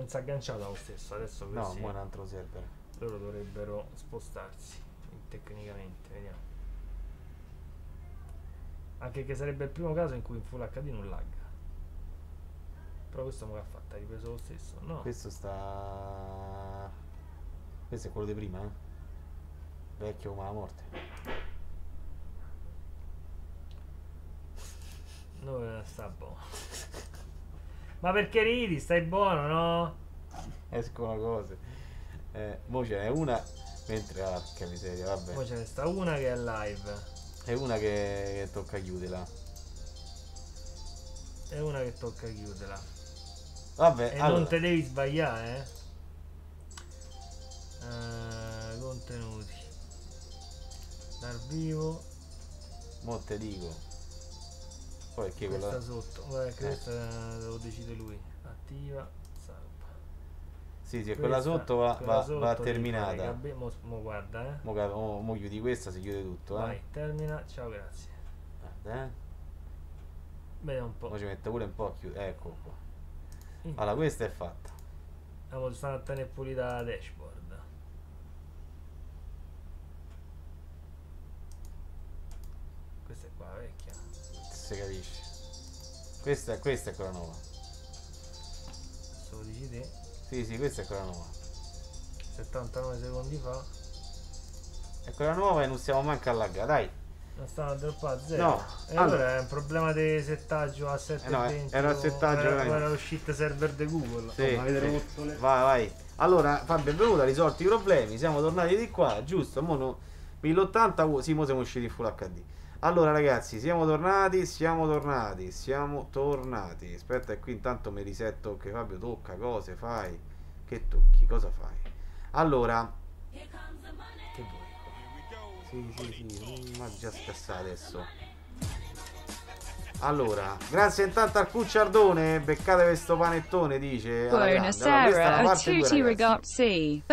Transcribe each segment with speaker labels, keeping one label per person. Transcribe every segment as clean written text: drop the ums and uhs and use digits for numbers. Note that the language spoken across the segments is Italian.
Speaker 1: non si è agganciato allo stesso. Adesso
Speaker 2: No,
Speaker 1: questi
Speaker 2: mo è un altro server.
Speaker 1: loro dovrebbero spostarsi tecnicamente, vediamo. Anche che sarebbe il primo caso in cui in Full HD non lagga. Però questo mo che ha fatto? Ha ripreso lo stesso? No.
Speaker 2: Questo sta... Questo è quello di prima, vecchio come la morte.
Speaker 1: No, sta buono. Ma perché ridi? Stai buono, no?
Speaker 2: Escono cose. Mo ce n'è una, mentre che miseria, vabbè.
Speaker 1: Poi ce ne sta una che è live.
Speaker 2: È una che tocca chiuderla.
Speaker 1: E una che tocca chiuderla.
Speaker 2: Vabbè,
Speaker 1: E
Speaker 2: allora.
Speaker 1: non te devi sbagliare, contenuti. Dal vivo.
Speaker 2: Mo te dico. Poi che
Speaker 1: Questa
Speaker 2: quella...
Speaker 1: sotto. Guarda, questa lo decide lui. Attiva. Salva.
Speaker 2: Sì, sì, quella sotto va terminata.
Speaker 1: Mo guarda,
Speaker 2: Mo chiudi questa, si chiude tutto,
Speaker 1: Vai, termina. Ciao, grazie.
Speaker 2: Guarda,
Speaker 1: Vediamo un po'.
Speaker 2: Mo ci mette pure un po' a chiudere. Ecco qua. Allora, questa è fatta.
Speaker 1: Andiamo stanno a tenere pulita la dashboard. Questa è qua, la vecchia.
Speaker 2: Si capisce. Questa è quella nuova.
Speaker 1: Se lo dici te.
Speaker 2: Sì, sì, questa è quella nuova.
Speaker 1: 79 secondi fa.
Speaker 2: È quella nuova e non stiamo manco a laggare, dai.
Speaker 1: Non stanno a droppare a 0.
Speaker 2: No,
Speaker 1: E allora è un problema di settaggio a 7.20.
Speaker 2: no, era il settaggio,
Speaker 1: era lo shit server di Google.
Speaker 2: Sì,
Speaker 1: Avete
Speaker 2: sì.
Speaker 1: rotto le...
Speaker 2: Vai. Allora, Fabio è venuto, ha risolto i problemi, siamo tornati di qua, giusto? Mo 1080, sì, mo siamo usciti in Full HD. Allora ragazzi, siamo tornati. Aspetta, e qui intanto mi risetto che Fabio tocca, cose fai? Che tocchi, cosa fai? Allora,
Speaker 1: Che vuoi?
Speaker 2: sì, ma già scassa adesso. Allora, grazie intanto al Cucciardone, beccate questo panettone, dice. Alla grande. Allora, questa è la parte 2, ragazzi.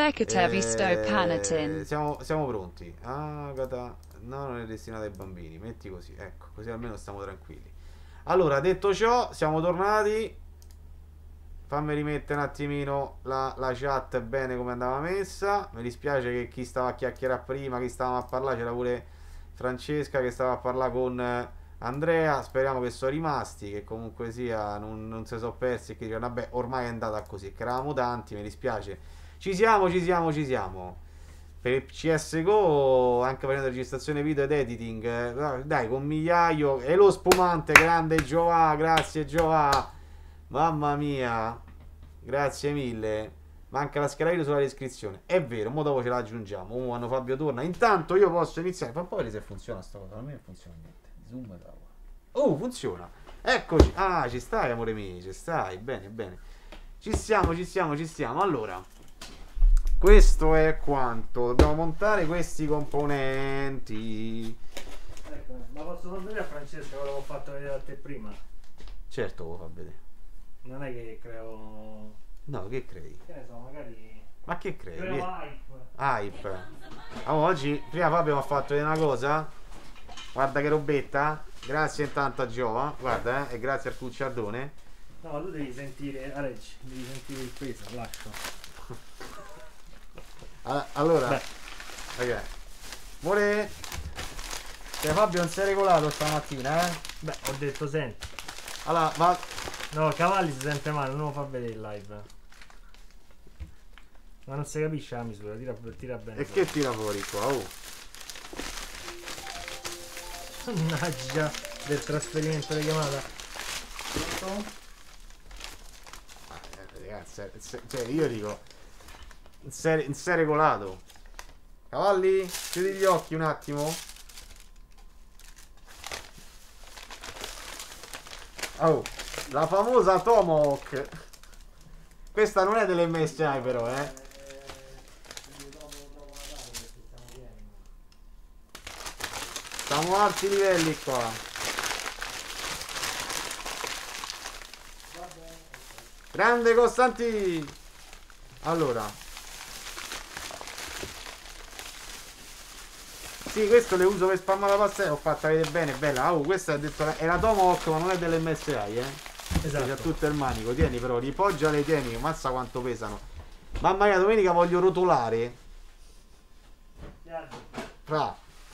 Speaker 2: Siamo pronti. Agata, no, non è destinata ai bambini, metti così, ecco, così almeno stiamo tranquilli. Allora, detto ciò, siamo tornati. Fammi rimettere un attimino la chat bene come andava messa. Mi dispiace che chi stava a chiacchierare prima, chi stava a parlare, c'era pure Francesca che stava a parlare con Andrea. Speriamo che sono rimasti, che comunque sia non si sono persi e che dicono vabbè, ormai è andata così, che eravamo tanti, mi dispiace. Ci siamo. Per il CSGO, anche facendo registrazione video ed editing, dai, con migliaio. E lo spumante, grande Giova, grazie Giova. Mamma mia, grazie mille. Manca la scheda video sulla descrizione. È vero, mo dopo ce la aggiungiamo. Quando Fabio torna. Intanto io posso iniziare. Fa un po' vedere se funziona sta cosa. A me non funziona niente. Zoom da qua. Oh, funziona. Eccoci. Ah, ci stai, amore mio. Ci stai. Bene. Ci stiamo. Allora, questo è quanto. Dobbiamo montare questi componenti.
Speaker 1: Ecco, ma posso far vedere a Francesca quello che ho fatto vedere a te prima?
Speaker 2: Certo, lo fa vedere.
Speaker 1: Non è che creo...
Speaker 2: No, che credi?
Speaker 1: Che ne so, magari...
Speaker 2: Ma che credi?
Speaker 1: Creo hype.
Speaker 2: Hype. Oggi, prima Fabio mi ha fatto vedere una cosa. Guarda che robetta. Grazie intanto a Giova. Guarda, e grazie al Cucciardone.
Speaker 1: No, ma tu devi sentire, Arecci, devi sentire il peso, lascio.
Speaker 2: Allora,
Speaker 1: beh,
Speaker 2: ragazzi, vuole... Cioè, Fabio non si è regolato stamattina,
Speaker 1: Beh, ho detto senti.
Speaker 2: Allora, ma...
Speaker 1: No, Cavalli si sente male, non lo fa vedere in live. Ma non si capisce la misura, tira bene.
Speaker 2: E che tira fuori qua, oh?
Speaker 1: Mannaggia del trasferimento di chiamata.
Speaker 2: Ragazzi, cioè, io dico... Non si è regolato. Cavalli, chiudi gli occhi un attimo. Oh, la famosa Tomahawk. Questa non è dell'MSI però, Siamo a alti livelli qua. Grande Costanti. Allora. Sì, questo le uso per spammare la pasta. Ho fatta vedere bene, bella. Oh, questa è detto è la Tomahawk, ma non è dell'MSI,
Speaker 1: Esatto.
Speaker 2: C'ha tutto il manico, tieni però, ripoggiale, tieni, mazza quanto pesano. Mamma mia, domenica voglio rotolare. Fra.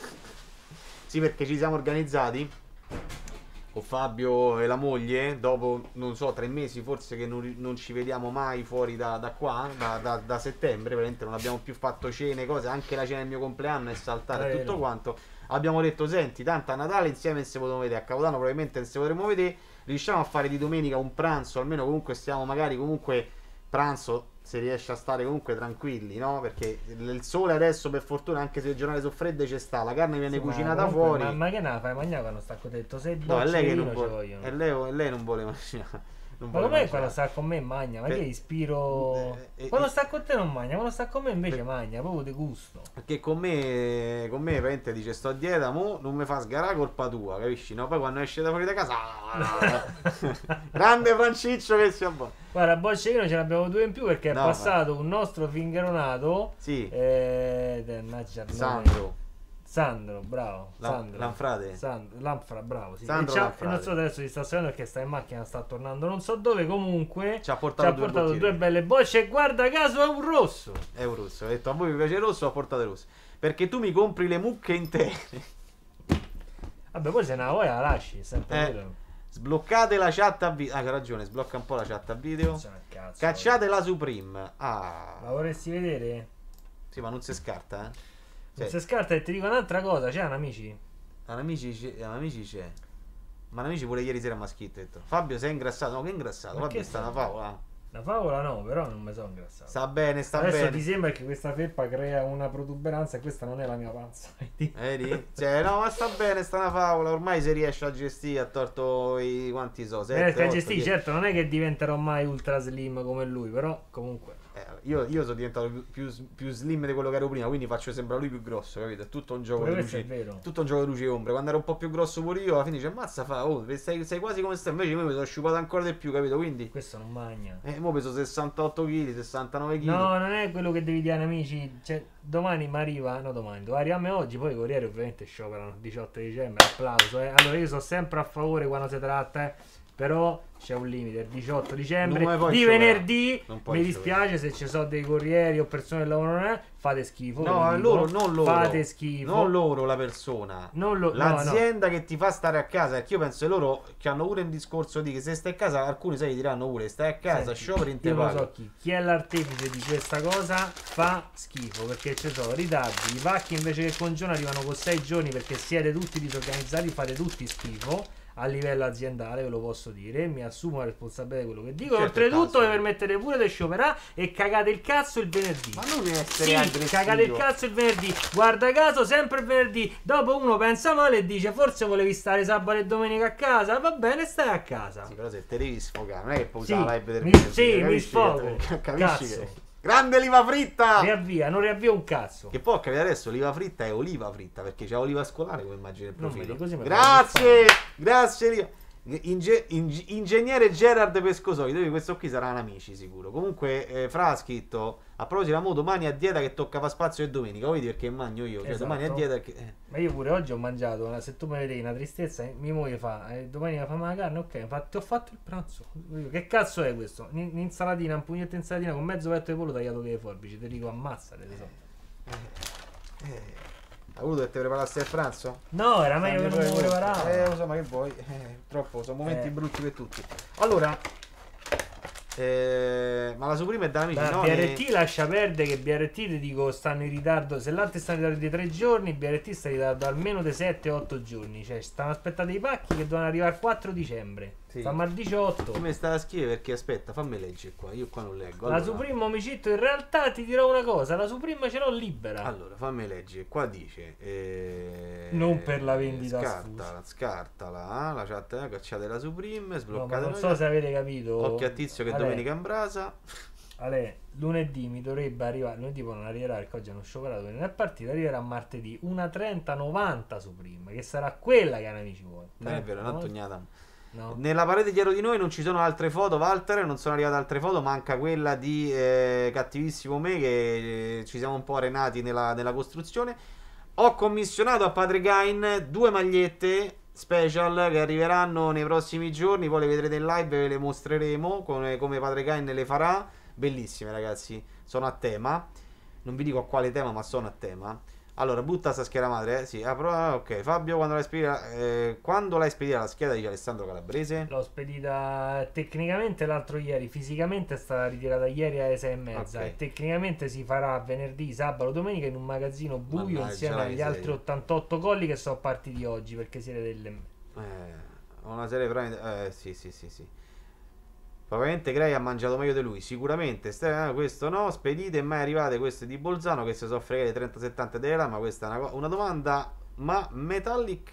Speaker 2: Sì, perché ci siamo organizzati con Fabio e la moglie, dopo, non so, 3 mesi forse che non ci vediamo mai fuori da qua, da settembre, veramente non abbiamo più fatto cene, cose, anche la cena del mio compleanno è saltata e tutto quanto. Abbiamo detto, senti, tanto a Natale insieme non si potremo vedere, a Capodanno probabilmente non si potremo vedere, riusciamo a fare di domenica un pranzo, almeno comunque stiamo magari comunque pranzo, se riesce a stare comunque tranquilli, no? Perché il sole adesso per fortuna, anche se le giornate sono fredde, c'è sta, la carne viene cucinata
Speaker 1: comunque,
Speaker 2: fuori.
Speaker 1: ma che ne fai mangiare quando sta con te? Detto, sei
Speaker 2: No, è lei che non
Speaker 1: ci
Speaker 2: vuole,
Speaker 1: vogliono.
Speaker 2: lei non vuole mangiare. Non
Speaker 1: Ma
Speaker 2: vuole
Speaker 1: com'è
Speaker 2: mangiare.
Speaker 1: quando sta con me magna? Ma che ispiro. Quando sta con te non magna, quando sta con me invece magna, proprio di gusto.
Speaker 2: Perché con me veramente dice sto a dieta, mo non mi fa sgarare, colpa tua, capisci? No? Poi quando esce da fuori da casa, grande Franciccio che si abbona.
Speaker 1: Guarda, Boccerino ce l'abbiamo 2 in più perché
Speaker 2: No,
Speaker 1: è passato un nostro fingeronato.
Speaker 2: Sì,
Speaker 1: Mannaggia il nome.
Speaker 2: Sandro,
Speaker 1: bravo. Sandro.
Speaker 2: Lanfrate.
Speaker 1: Lanfra, bravo. Sì.
Speaker 2: Sandro
Speaker 1: E
Speaker 2: Lanfrate.
Speaker 1: non so adesso si sta sapendo perché sta in macchina, sta tornando non so dove. Comunque
Speaker 2: Ci ha portato,
Speaker 1: due belle bocce. E guarda caso è un rosso.
Speaker 2: È un rosso. Ho detto a voi mi piace il rosso, ho portato il rosso. Perché tu mi compri le mucche intere.
Speaker 1: Vabbè, poi se ne vuoi la lasci. Sempre quello.
Speaker 2: Sbloccate la chat a video. Ah, c'ha ragione, sblocca un po' la chat a video.
Speaker 1: Cazzo,
Speaker 2: Cacciate la Supreme. Ah.
Speaker 1: la vorresti vedere?
Speaker 2: Sì, ma non si scarta,
Speaker 1: Non si scarta. E ti dico un'altra cosa, c'hanno amici?
Speaker 2: Amici c'è. Ma amici pure ieri sera mi ha scritto, ha detto, Fabio sei ingrassato? No, che ingrassato?
Speaker 1: Ma
Speaker 2: Fabio
Speaker 1: che
Speaker 2: sta una favola.
Speaker 1: La favola no, però non mi sono ingrassato.
Speaker 2: Sta bene, sta
Speaker 1: Adesso
Speaker 2: bene.
Speaker 1: ti sembra che questa felpa crea una protuberanza e questa non è la mia panza.
Speaker 2: Vedi? Cioè, no, ma sta bene, sta una favola. Ormai si riesce a gestire, ha torto i quanti so, 7,
Speaker 1: Che
Speaker 2: 8,
Speaker 1: gestì,
Speaker 2: 10.
Speaker 1: certo, non è che diventerò mai ultra slim come lui, però comunque.
Speaker 2: Io sono diventato più slim di quello che ero prima, quindi faccio sembrare lui più grosso, capito? È tutto un gioco
Speaker 1: Pure
Speaker 2: di
Speaker 1: questo
Speaker 2: luci.
Speaker 1: è vero.
Speaker 2: Tutto un gioco di luci e ombre. Quando ero un po' più grosso pure io, alla fine dice, ammazza fa, oh, sei quasi come stai. Invece io mi sono sciupato ancora di più, capito? Quindi.
Speaker 1: Questo non magna.
Speaker 2: Mo peso 68 kg, 69 kg.
Speaker 1: No, non è quello che devi dire amici. Cioè, domani mi arriva, no domani, doveva arrivarmi oggi, poi i corrieri ovviamente scioperano il 18 dicembre, applauso. Allora io sono sempre a favore quando si tratta, però c'è un limite, il 18 dicembre di venerdì. Mi dispiace se ci sono dei corrieri o persone che lavorano, fate schifo.
Speaker 2: No, loro, non loro.
Speaker 1: Fate schifo.
Speaker 2: Non loro la persona. L'azienda che ti fa stare a casa. Perché io penso che loro che hanno pure un discorso di che se stai a casa, alcuni sai diranno pure stai a casa, scioperi in te
Speaker 1: io lo so chi è l'artefice di questa cosa fa schifo, perché ci sono ritardi, i pacchi invece che con giorno arrivano con 6 giorni perché siete tutti disorganizzati, fate tutti schifo. A livello aziendale ve lo posso dire, mi assumo la responsabilità di quello che dico.
Speaker 2: Certo,
Speaker 1: oltretutto mi permettete pure di scioperare e cagate il cazzo il venerdì.
Speaker 2: Ma non essere aggressivo.
Speaker 1: Cagate il cazzo il venerdì. Guarda caso sempre il venerdì. Dopo uno pensa male e dice forse volevi stare sabato e domenica a casa. Va bene, stai a casa.
Speaker 2: Sì, però se te devi sfogare, non è che puoi usare la live del
Speaker 1: venerdì. Sì, mi
Speaker 2: sfogo.
Speaker 1: Capisci
Speaker 2: che... Grande oliva fritta!
Speaker 1: Riavvia, non riavvia un cazzo.
Speaker 2: Che può capire adesso oliva fritta è oliva fritta, perché c'è oliva scolare come immagine il profilo. Grazie! Grazie Elia. Ingegnere Gerard Pescosoli, questo qui saranno amici sicuro. Comunque Fra ha scritto a proposito la domani a dieta che tocca fa spazio e domenica, vedi perché mangio io, cioè domani a dieta che...
Speaker 1: Ma io pure oggi ho mangiato, se tu mi vedi una tristezza mia moglie fa domani la fa la carne, ok, infatti ho fatto il pranzo. Che cazzo è questo? Un'insalatina, un pugnetto insalatina con mezzo petto di pollo tagliato con le forbici, ti dico ammazzate
Speaker 2: Ha voluto che te preparassi il pranzo?
Speaker 1: No, era meglio che non mi preparavo.
Speaker 2: Lo so, ma che vuoi? Troppo, sono momenti brutti per tutti. Allora, ma la Supreme è da amici, no?
Speaker 1: BRT lascia perdere che BRT ti dico stanno in ritardo. Se l'altro sta in ritardo di 3 giorni, BRT sta in ritardo almeno di 7-8 giorni. Cioè, stanno aspettando i pacchi che dovevano arrivare il 4 dicembre.
Speaker 2: Sì.
Speaker 1: Stiamo al 18.
Speaker 2: Come sta a scrivere? Perché aspetta, fammi leggere qua. Io qua non leggo.
Speaker 1: La Supreme omicitto, in realtà ti dirò una cosa: la Supreme ce l'ho libera.
Speaker 2: Allora, fammi leggere. Qua dice
Speaker 1: non per la vendita.
Speaker 2: Scartala. La chat cacciate la Supreme. Sbloccate.
Speaker 1: No, non so se avete capito.
Speaker 2: Occhio a Tizio che domenica in brasa.
Speaker 1: Lunedì mi dovrebbe arrivare. Lunedì poi non arriverà perché oggi hanno scioperato. Non è partita. Arriverà martedì una 30-90 Supreme, che sarà quella che amici vuole.
Speaker 2: Non è vero, è una tognata.
Speaker 1: No.
Speaker 2: Nella parete dietro di noi non ci sono altre foto, Walter, non sono arrivate altre foto, manca quella di Cattivissimo Me che ci siamo un po' arenati nella costruzione. Ho commissionato a Padre Gain 2 magliette special che arriveranno nei prossimi giorni. Poi le vedrete in live e ve le mostreremo come Padre Kain le farà. Bellissime, ragazzi. Sono a tema. Non vi dico a quale tema, ma sono a tema. Allora, butta sta scheda madre, eh? Sì, ok. Fabio, quando l'hai spedita la scheda di Alessandro Calabrese?
Speaker 1: L'ho spedita tecnicamente l'altro ieri, fisicamente è stata ritirata ieri alle 6:30.
Speaker 2: Ok.
Speaker 1: E tecnicamente si farà venerdì, sabato, domenica in un magazzino buio
Speaker 2: Mannaggia
Speaker 1: insieme
Speaker 2: la
Speaker 1: agli
Speaker 2: miseria.
Speaker 1: altri 88 colli che sono partiti oggi perché siete delle...
Speaker 2: Una serie Prime. Sì, sì, sì, sì. Probabilmente Gray ha mangiato meglio di lui. Sicuramente. Questo no. Spedite mai arrivate queste di Bolzano che si sono fregate 30-70 della. Ma questa è una domanda. Ma Metallic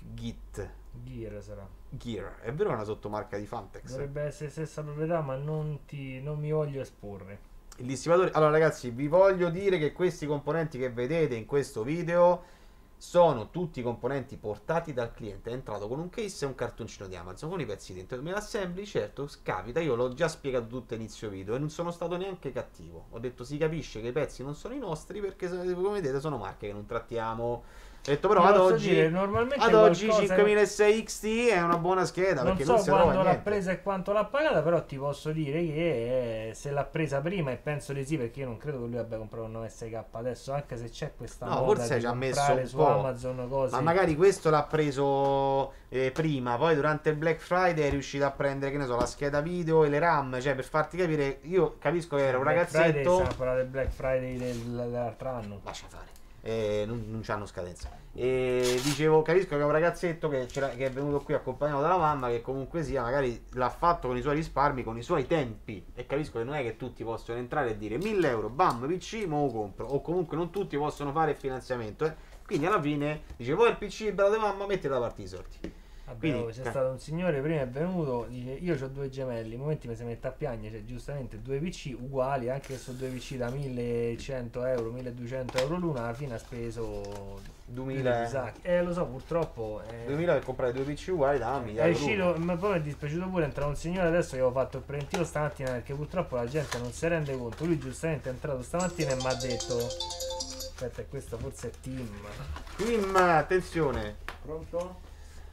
Speaker 1: Gear sarà.
Speaker 2: Gear è vero che è una sottomarca di Fantex?
Speaker 1: Dovrebbe essere stessa proprietà, ma non mi voglio esporre.
Speaker 2: Il distributore. Allora, ragazzi, vi voglio dire che questi componenti che vedete in questo video sono tutti componenti portati dal cliente. È entrato con un case e un cartoncino di Amazon con i pezzi dentro. Me l'assembli, certo, capita. Io l'ho già spiegato tutto a inizio video e non sono stato neanche cattivo. Ho detto si capisce che i pezzi non sono i nostri perché, come vedete, sono marche che non trattiamo. Ho detto però ad oggi,
Speaker 1: dire, normalmente
Speaker 2: ad oggi
Speaker 1: qualcosa...
Speaker 2: 5006 XT è una buona scheda
Speaker 1: Non
Speaker 2: perché
Speaker 1: so
Speaker 2: non si trova
Speaker 1: quando l'ha
Speaker 2: niente.
Speaker 1: presa e quanto l'ha pagata, però ti posso dire che se l'ha presa prima, e penso di sì, perché io non credo che lui abbia comprato un 9SK adesso, anche se c'è questa
Speaker 2: No,
Speaker 1: moda
Speaker 2: forse
Speaker 1: di
Speaker 2: ci ha messo
Speaker 1: comprare
Speaker 2: un
Speaker 1: su
Speaker 2: po'.
Speaker 1: Amazon cose.
Speaker 2: Ma magari questo l'ha preso prima, poi durante il Black Friday è riuscito a prendere, che ne so, la scheda video e le RAM. Cioè, per farti capire, io capisco che era un
Speaker 1: Black Friday,
Speaker 2: ragazzetto.
Speaker 1: stiamo parlando del Black Friday dell'altro anno.
Speaker 2: Lascia fare. Non c'hanno scadenza. E dicevo, capisco che è un ragazzetto che è venuto qui accompagnato dalla mamma, che comunque sia, magari l'ha fatto con i suoi risparmi, con i suoi tempi. E capisco che non è che tutti possono entrare e dire 1000 euro, bam, PC, mo lo compro. O comunque non tutti possono fare il finanziamento. Quindi alla fine dice, voi il PC, bravo mamma, mettete da parte i soldi.
Speaker 1: Vabbè,
Speaker 2: Quindi,
Speaker 1: c'è stato un signore prima è venuto, dice io ho due gemelli, in momenti mi si mette a piangere, cioè, giustamente due PC uguali, anche se sono due PC da 1100 euro, 1200 euro l'una, alla fine ha speso
Speaker 2: 2000.
Speaker 1: Lo so, purtroppo
Speaker 2: 2000 per comprare due PC uguali da
Speaker 1: è
Speaker 2: migliaia.
Speaker 1: uscito, ma poi mi è dispiaciuto pure entrare un signore adesso che avevo fatto il preventivo stamattina perché purtroppo la gente non si rende conto. Lui giustamente è entrato stamattina e mi ha detto aspetta, questo forse è
Speaker 2: Tim, attenzione.
Speaker 1: Pronto?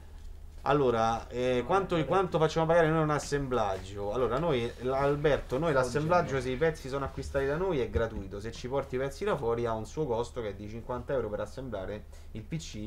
Speaker 2: Allora, quanto facciamo pagare noi un assemblaggio? Allora, Alberto, l'assemblaggio, se i pezzi sono acquistati da noi, è gratuito. Se ci porti i pezzi da fuori ha un suo costo che è di 50 euro per assemblare il PC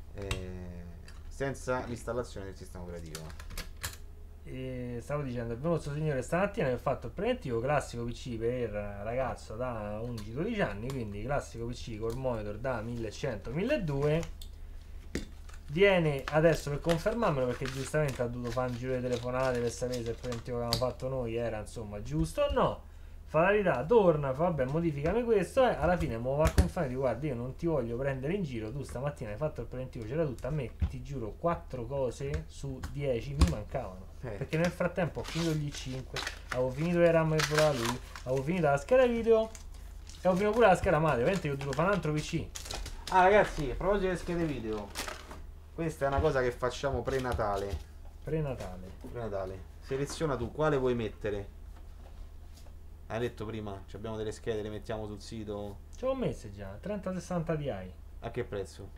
Speaker 2: senza l'installazione del sistema operativo.
Speaker 1: E stavo dicendo, è venuto questo signore stamattina e ho fatto il preventivo classico PC per ragazzo da 11-12 anni, quindi classico PC col monitor da 1100-1200. Viene adesso per confermarmelo perché giustamente ha dovuto fare un giro di telefonate per sapere se il preventivo che avevamo fatto noi era insomma giusto o no. Fa la verità, torna, fa vabbè modificami questo e alla fine mi va a confermare, guarda io non ti voglio prendere in giro, tu stamattina hai fatto il preventivo, c'era tutto, a me ti giuro 4 cose su 10 mi mancavano. Perché nel frattempo ho finito gli 5, avevo finito le RAM che voleva lui, avevo finito la scheda video e avevo finito pure la scheda madre, ovviamente io ho dovuto fare un altro PC.
Speaker 2: Ah ragazzi, a proposito delle schede video, questa è una cosa che facciamo prenatale.
Speaker 1: Prenatale.
Speaker 2: Seleziona tu quale vuoi mettere. Hai detto prima, abbiamo delle schede, le mettiamo sul sito.
Speaker 1: Ce l'ho messe già, 3060 Ti.
Speaker 2: A che prezzo?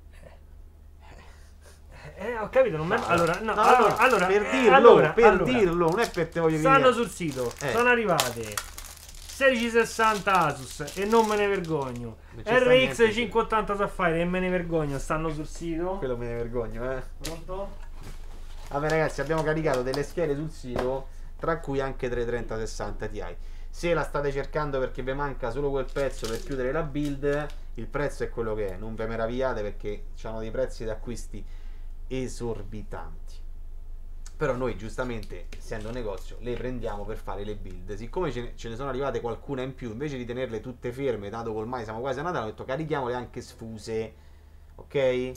Speaker 1: Ho capito, non me... Allora, no,
Speaker 2: No,
Speaker 1: allora,
Speaker 2: per dirlo,
Speaker 1: allora,
Speaker 2: dirlo, non è per te voglio dire.
Speaker 1: stanno sul sito, sono arrivate 1660 Asus e non me ne vergogno.
Speaker 2: Non ci sta
Speaker 1: RX
Speaker 2: niente.
Speaker 1: 580 Sapphire e me ne vergogno, stanno sul sito.
Speaker 2: Quello me ne vergogno,
Speaker 1: Pronto?
Speaker 2: Vabbè ragazzi, abbiamo caricato delle schede sul sito, tra cui anche 3060 Ti. Se la state cercando perché vi manca solo quel pezzo per chiudere la build, il prezzo è quello che è, non ve meravigliate perché hanno dei prezzi di acquisti esorbitanti. Però noi giustamente, essendo un negozio, le prendiamo per fare le build. Siccome ce ne sono arrivate qualcuna in più, invece di tenerle tutte ferme, dato che ormai siamo quasi a Natale, ho detto carichiamole anche sfuse, ok?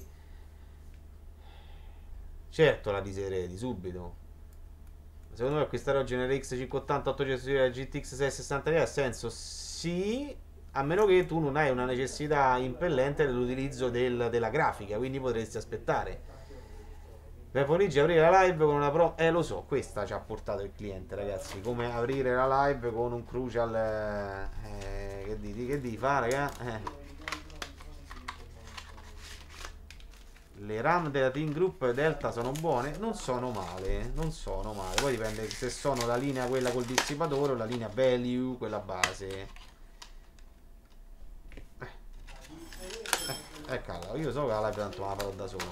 Speaker 2: Certo la diseredi subito. Secondo me acquistare oggi un RX 580 8 GTX 660 ha senso? Sì, a meno che tu non hai una necessità impellente dell'utilizzo della grafica, quindi potresti aspettare. Per Poligi aprire la live con una pro... lo so, questa ci ha portato il cliente, ragazzi. Come aprire la live con un Crucial... che devi fare, raga? Le RAM della Team Group Delta sono buone? Non sono male, non sono male. Poi dipende se sono la linea quella col dissipatore o la linea value, quella base. Cavolo, io so che la live tanto la farò da solo.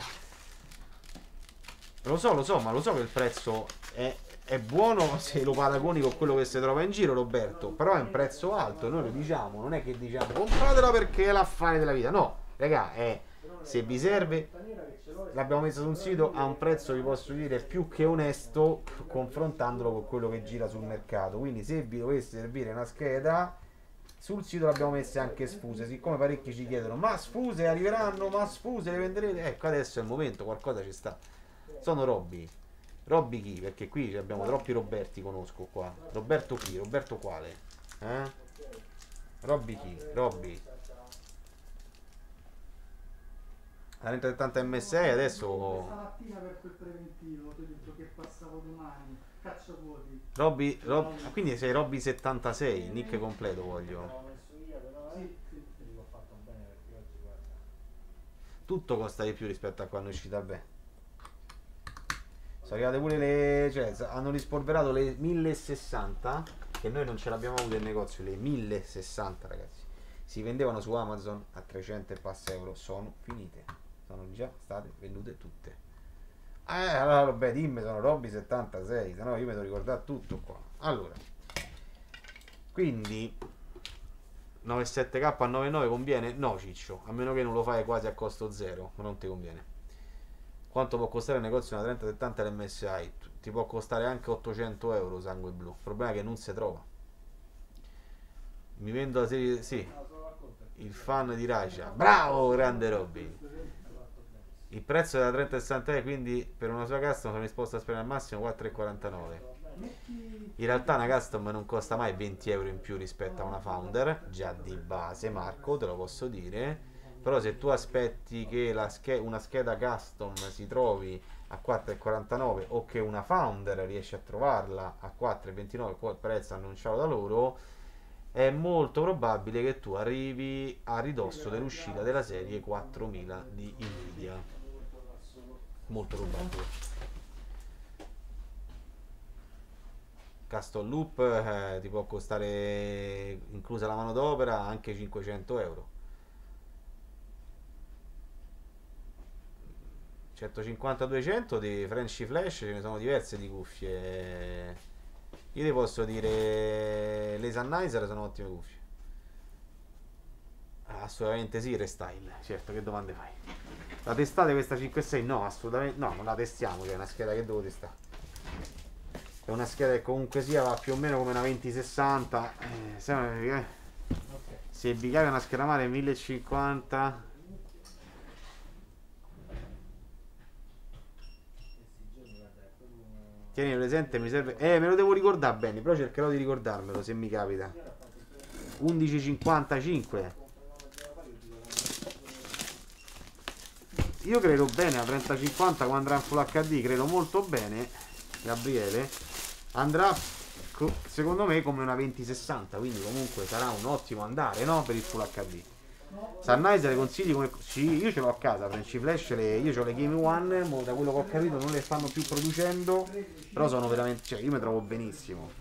Speaker 2: Lo so, ma lo so che il prezzo è buono se lo paragoni con quello che si trova in giro, Roberto. Però è un prezzo alto, noi lo diciamo, non è che diciamo compratela perché è l'affare della vita. No, raga, se vi serve, l'abbiamo messo su un sito a un prezzo, vi posso dire, più che onesto, confrontandolo con quello che gira sul mercato. Quindi se vi dovesse servire una scheda, sul sito l'abbiamo messe anche sfuse, siccome parecchi ci chiedono ma sfuse arriveranno, ma sfuse le venderete, ecco adesso è il momento, qualcosa ci sta. Sono Robby chi? Perché qui abbiamo troppi Roberti, conosco qua. Roberto chi? Roberto quale? Robby chi? Robby la 3070 MSI adesso.
Speaker 3: Stamattina per quel preventivo ti ho detto che passavo domani. Cazzo vuoti.
Speaker 2: Robby, quindi sei Robby 76, nick completo voglio.
Speaker 3: Sì.
Speaker 2: Tutto costa di più rispetto a quando è uscita bene. Sono arrivate pure le. Cioè, hanno rispolverato le 1060. Che noi non ce l'abbiamo avuto in negozio. Le 1060, ragazzi. Si vendevano su Amazon a 300 e passa euro. Sono finite. Sono già state vendute tutte. Allora vabbè, dimmi, sono Robby 76. Se no io mi devo ricordare tutto qua. Allora. Quindi 97k a 99 conviene? No, ciccio. A meno che non lo fai quasi a costo zero. Non ti conviene. Quanto può costare il negozio una 3070 l'MSI? Ti può costare anche 800 euro sangue blu. Il problema è che non si trova. Mi vendo la serie. Sì. Il fan di Raja. Bravo, grande Robby. Il prezzo della 3060 è quindi per una sua custom sono disposto a spendere al massimo 4,49. In realtà una custom non costa mai 20 euro in più rispetto a una Founder. Già di base, Marco, te lo posso dire. Però se tu aspetti che una scheda custom si trovi a 4,49 o che una Founder riesci a trovarla a 4,29 col prezzo annunciato da loro, è molto probabile che tu arrivi a ridosso dell'uscita della serie 4000 di Nvidia. Molto probabile. Custom Loop ti può costare, inclusa la manodopera, anche 500 euro. 150-200 di Frenchy Flash, ce ne sono diverse di cuffie. Io ti posso dire le Sennheiser sono ottime cuffie. Assolutamente sì, Restyle. Certo, che domande fai? La testate questa 5.6? No, assolutamente no, non la testiamo, che è una scheda che devo testare. È una scheda che comunque sia va più o meno come una 2060. Se vi cade una scheda male 1050. Tieni presente, mi serve. Me lo devo ricordare bene, però cercherò di ricordarmelo se mi capita. 11.55. Io credo bene a 3050 quando andrà in Full HD, credo molto bene, Gabriele. Andrà secondo me come una 2060, quindi comunque sarà un ottimo andare, no? Per il Full HD. Sennheiser consigli come. Sì, io ce l'ho a casa, Frenchy Flash, io ho le Game One, da quello che ho capito non le stanno più producendo, però sono veramente. Cioè, io mi trovo benissimo.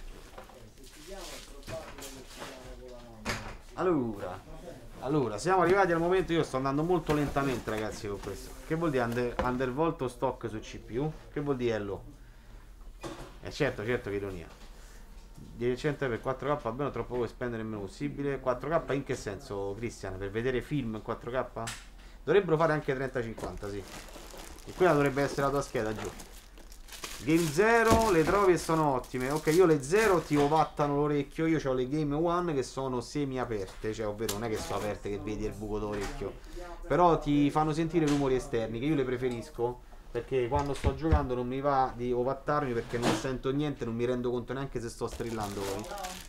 Speaker 2: Allora, siamo arrivati al momento, io sto andando molto lentamente ragazzi con questo. Che vuol dire undervolto stock su CPU? Che vuol dire Hello? Certo che ironia. 10% per 4K va bene, troppo vuoi spendere il meno possibile. 4K in che senso, Christian? Per vedere film in 4K? Dovrebbero fare anche 3050, sì. E quella dovrebbe essere la tua scheda, giù. Game 0 le trovi e sono ottime. Ok, io le 0 ti ovattano l'orecchio. Io ho le Game 1 che sono semi aperte, cioè ovvero non è che sono aperte che vedi il buco d'orecchio, però ti fanno sentire rumori esterni, che io le preferisco, perché quando sto giocando non mi va di ovattarmi perché non sento niente, non mi rendo conto neanche se sto strillando poi.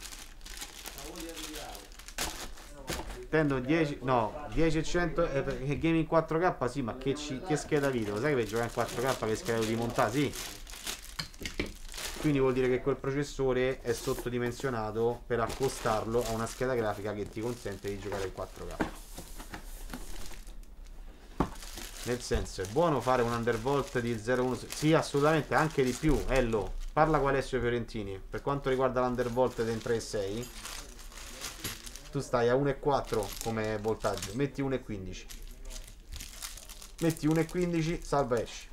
Speaker 2: Tendo 10, no, 10 e 100 game in 4K, sì, ma che scheda video? Sai che per giocare in 4K che scheda di montare? Sì. Quindi vuol dire che quel processore è sottodimensionato per accostarlo a una scheda grafica che ti consente di giocare in 4K. Nel senso, è buono fare un undervolt di 0,1? Sì, assolutamente, anche di più. Ello, parla con Alessio Fiorentini. Per quanto riguarda l'undervolt del 3,6, tu stai a 1,4 come voltaggio. Metti 1,15. Metti 1,15, salva esci.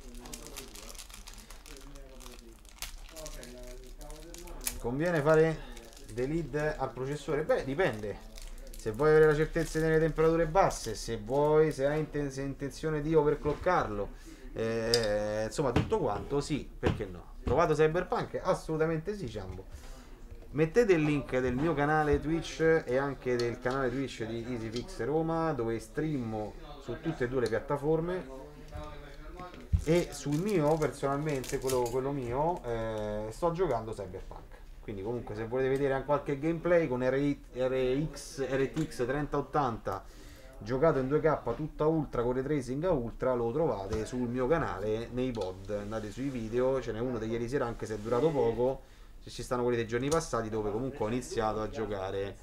Speaker 2: Conviene fare dei lead al processore? Beh, dipende. Se vuoi avere la certezza delle temperature basse, se vuoi, se hai intenzione di overclockarlo, insomma tutto quanto, sì, perché no? Provato Cyberpunk? Assolutamente sì, Ciambo. Mettete il link del mio canale Twitch e anche del canale Twitch di EasyFix Roma, dove streamo su tutte e due le piattaforme, e sul mio, personalmente, quello mio, sto giocando Cyberpunk. Quindi comunque se volete vedere anche qualche gameplay con RTX 3080 giocato in 2K tutta ultra con ray tracing a ultra, lo trovate sul mio canale nei VOD. Andate sui video, ce n'è uno di ieri sera, anche se è durato poco, se ci stanno quelli dei giorni passati, dove comunque ho iniziato a giocare.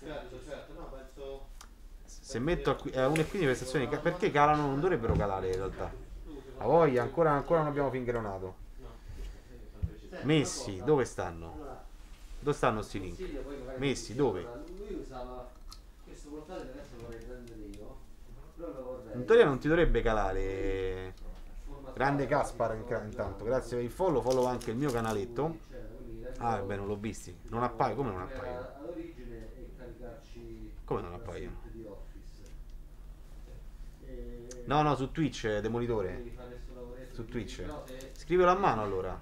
Speaker 2: Se metto a 1,15 prestazioni, perché calano? Non dovrebbero calare in realtà. A voglia, ancora non abbiamo fingeronato. Messi, dove stanno? Dove stanno sti link? Messi, dove? In teoria non ti dovrebbe calare. Grande Caspar intanto, grazie per il follow anche il mio canaletto. Ah, beh, non l'ho visti. Non appaiono, come non appaiono? Come non appaiono? No, su Twitch, Demolitore. Su Twitch. Scrivelo a mano allora.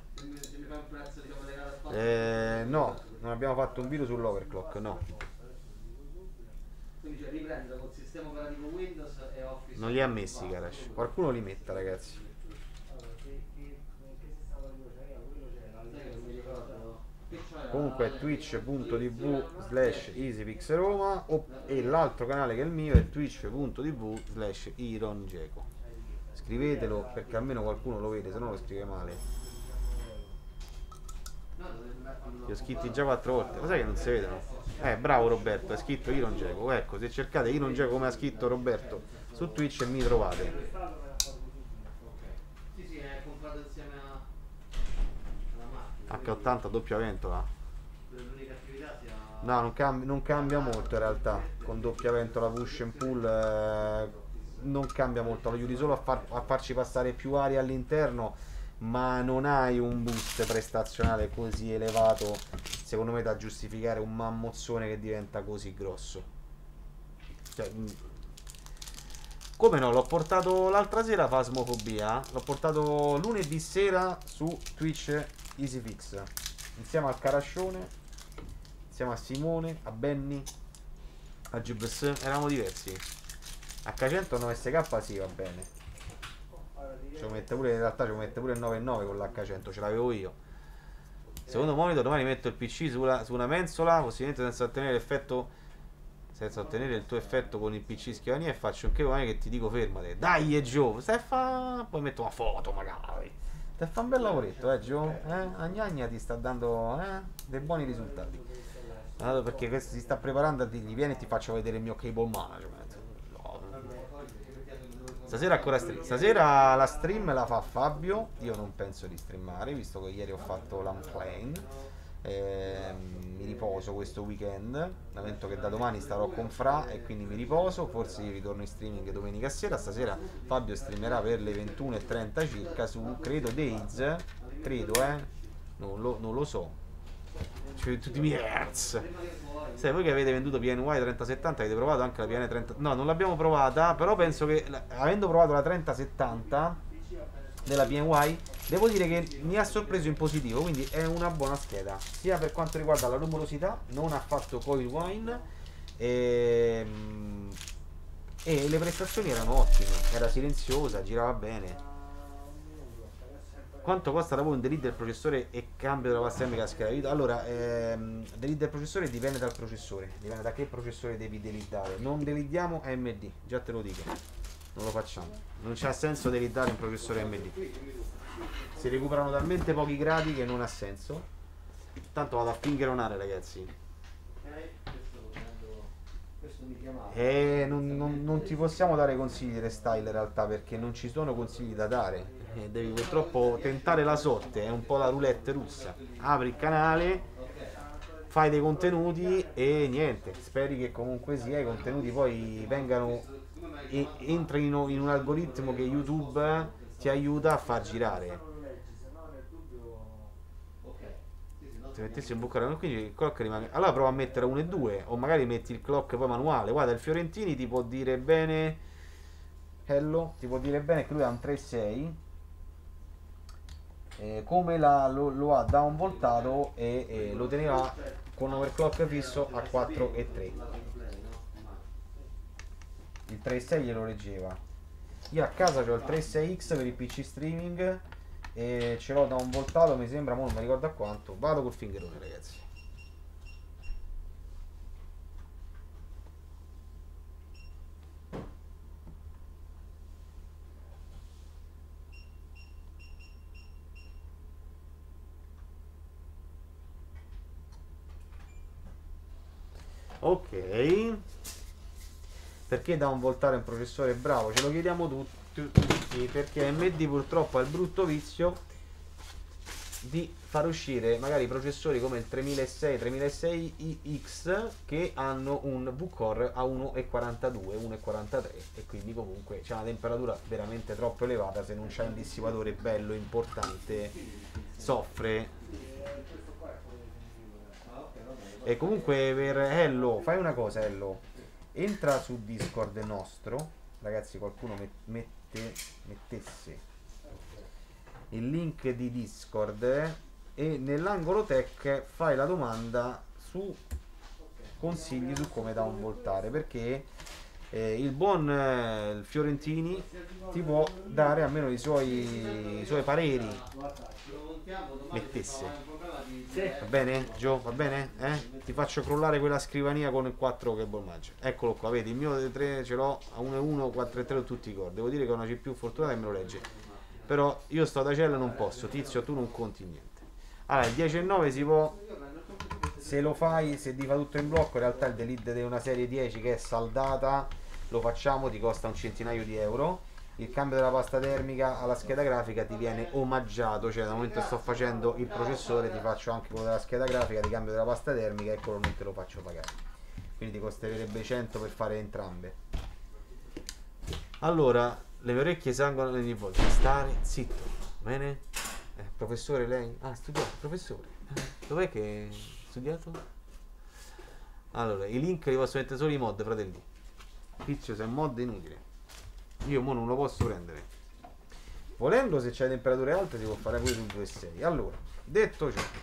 Speaker 2: No, non abbiamo fatto un video sull'overclock, no. Quindi riprendo col sistema operativo Windows e Office. Non li ha messi, Karash. Qualcuno li metta, ragazzi. Comunque è twitch.tv/easyfixroma e l'altro canale che è il mio è twitch.tv/irongeco. Scrivetelo perché almeno qualcuno lo vede, se no lo scrive male. Li ho scritti già 4 volte, lo sai che non si vedono? Bravo Roberto, hai scritto irongeco. Ecco, se cercate irongeco come ha scritto Roberto su Twitch mi trovate. Sì, sì, è comprato insieme alla macchina. H80 doppia ventola. No, non cambia molto in realtà. Con doppia ventola push and pull non cambia molto. Lo aiuti solo a farci passare più aria all'interno, ma non hai un boost prestazionale così elevato, secondo me, da giustificare un mammozzone che diventa così grosso. Cioè, come no, l'ho portato l'altra sera, Fasmofobia. L'ho portato lunedì sera su Twitch EasyFix insieme al Carascione, insieme a Simone, a Benny, a Gibbs. Eravamo diversi. H100 9SK sì, va bene. Ci mette pure, in realtà ci mette pure il 9,9 con l'H100, ce l'avevo io. Secondo monitor, domani metto il PC su una mensola, possibilmente senza ottenere il tuo effetto con il PC scrivania, e faccio anche domani che ti dico fermate. Dai, Gio, poi metto una foto magari. Te fa un bel lavoretto, Gio? Agnagna ti sta dando dei buoni risultati. Allora, perché questo si sta preparando, gli vieni e ti faccio vedere il mio cable management. Stasera ancora stasera la stream la fa Fabio. Io non penso di streamare, visto che ieri ho fatto l'unplane. Mi riposo questo weekend, lamento che da domani starò con Fra e quindi mi riposo. Forse io ritorno in streaming domenica sera. Stasera Fabio streamerà per le 21:30 circa su, credo, Days. Credo, non lo so. Cioè, tutti i miei hertz. Sai, voi che avete venduto PNY 3070 avete provato anche la PN 30? No, non l'abbiamo provata, però penso che avendo provato la 3070 della PNY, devo dire che mi ha sorpreso in positivo, quindi è una buona scheda, sia per quanto riguarda la rumorosità, non ha fatto coil whine e le prestazioni erano ottime, era silenziosa, girava bene. Quanto costa da voi un delete del processore e cambio della pasta termica a scheda video? Allora, delete del processore dipende dal processore, dipende da che processore devi delidare. Non delidiamo AMD, già te lo dico, non lo facciamo. Non c'ha senso delidare un processore AMD. Si recuperano talmente pochi gradi che non ha senso. Tanto vado a fingeronare, ragazzi. Questo Non ti possiamo dare consigli di restyle in realtà, perché non ci sono consigli da dare. Devi purtroppo tentare la sorte, è un po' la roulette russa. Apri il canale, fai dei contenuti e niente, speri che comunque sia i contenuti poi vengano e entrino in un algoritmo che YouTube ti aiuta a far girare. Se mettessi un bucare, quindi il clock rimane. Allora prova a mettere 1 e 2, o magari metti il clock poi manuale. Guarda, il Fiorentini ti può dire bene, Hello, ti può dire bene che lui ha un 3.6, come lo ha downvoltato e lo teneva con overclock fisso a 4 e 3. Il 3.6 glielo reggeva. Io a casa ho il 3.6X per il PC streaming e ce l'ho downvoltato, mi sembra, ma non mi ricordo a quanto. Vado col fingerone, ragazzi. Ok, perché downvoltare un processore bravo? Ce lo chiediamo tutti, perché AMD purtroppo ha il brutto vizio di far uscire magari processori come il 3006 che hanno un V-Core a 1,42, 1,43 e quindi comunque c'è una temperatura veramente troppo elevata. Se non c'è un dissipatore bello importante soffre. E comunque per Hello, fai una cosa, Hello, entra su Discord nostro, ragazzi, qualcuno mettesse il link di Discord e nell'angolo tech fai la domanda su consigli su come downvoltare, perché il buon il Fiorentini ti può dare almeno i suoi pareri. Mettesse. Va bene, Gio? Va bene? Ti faccio crollare quella scrivania con il 4 cable maggio. Eccolo qua, vedi, il mio 3 ce l'ho a 1.1, 4.3 su tutti i core. Devo dire che è una CPU fortunata e me lo legge. Però io sto da cella e non posso. Tizio, tu non conti niente. Allora, il 10.9 si può, se lo fai, se ti fa tutto in blocco, in realtà il delete di una serie 10 che è saldata, lo facciamo, ti costa un centinaio di euro. Il cambio della pasta termica alla scheda grafica ti viene omaggiato, cioè dal momento che sto facendo il processore ti faccio anche quello della scheda grafica, di cambio della pasta termica, e quello non te lo faccio pagare, quindi ti costerebbe 100 per fare entrambe. Allora, le mie orecchie sanguano ogni volta. Stare zitto, bene? Professore lei? Ah, studiato, professore. Dov'è che hai studiato? Allora, i link li posso mettere solo i mod, fratelli. Tizio, se è mod è inutile. Io mo non lo posso prendere. Volendo, se c'è temperature alte si può fare pure sul 2.6. Allora, detto ciò,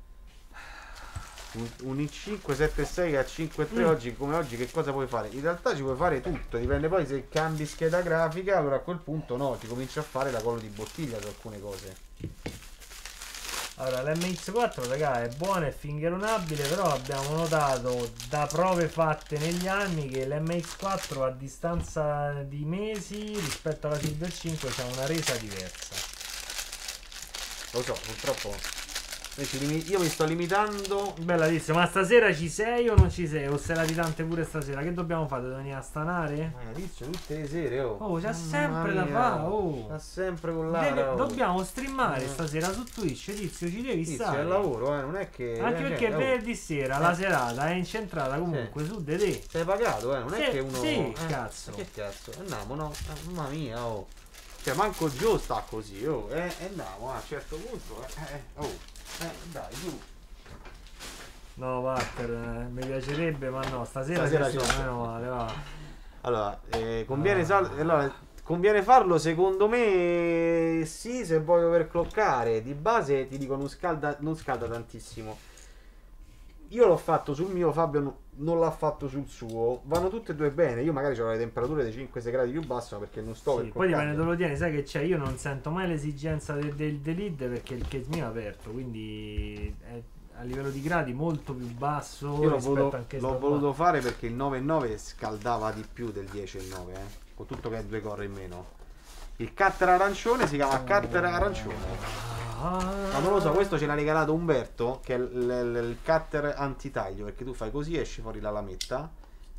Speaker 2: un i5 7.6 a 5.3 oggi come oggi che cosa puoi fare? In realtà ci puoi fare tutto, dipende poi se cambi scheda grafica, allora a quel punto no, ti cominci a fare la collo di bottiglia su alcune cose.
Speaker 1: Allora, l'MX4 raga è buona, è fingeronabile, però abbiamo notato da prove fatte negli anni che l'MX4 a distanza di mesi rispetto alla Silver 5 c'ha una resa diversa.
Speaker 2: Lo so, purtroppo io mi sto limitando.
Speaker 1: Bella tizia, ma stasera ci sei o non ci sei? O sei latitante pure stasera? Che dobbiamo fare? Devo venire a stanare?
Speaker 2: Tizio, tutte le sere, oh.
Speaker 1: Oh, c'ha sempre da fare, oh.
Speaker 2: C'ha sempre con l'ara, oh.
Speaker 1: Dobbiamo streamare stasera su Twitch, tizio, ci devi
Speaker 2: Tizio,
Speaker 1: stare.
Speaker 2: è il lavoro, non è che...
Speaker 1: Anche perché venerdì sera la serata è incentrata comunque su di te.
Speaker 2: Sei pagato, non è che uno...
Speaker 1: Sì, cazzo.
Speaker 2: Che cazzo? Andiamo, no? Mamma mia, oh. Cioè, manco Gio sta così, oh. Andiamo, a un certo punto, oh. Dai, giù.
Speaker 1: No, Walter, mi piacerebbe, ma no, stasera
Speaker 2: ci
Speaker 1: sono, meno male, va.
Speaker 2: Allora, conviene farlo, secondo me, sì, se vuoi overclockare. Di base, ti dico, non scalda tantissimo. Io l'ho fatto sul mio, Fabio non l'ha fatto sul suo. Vanno tutte e due bene. Io magari ho le temperature dei 5-6 gradi più basse, perché non sto
Speaker 1: sì, poi dipende dove lo tieni, sai che c'è, io non sento mai l'esigenza del delete perché il case mio è aperto, quindi è a livello di gradi molto più basso.
Speaker 2: Io l'ho voluto fare perché il 9.9 scaldava di più del 10.9, con tutto che è 2 core in meno. Il cutter arancione si chiama cutter arancione. Ma non lo so, questo ce l'ha regalato Umberto, che è il cutter antitaglio, perché tu fai così, esce fuori la lametta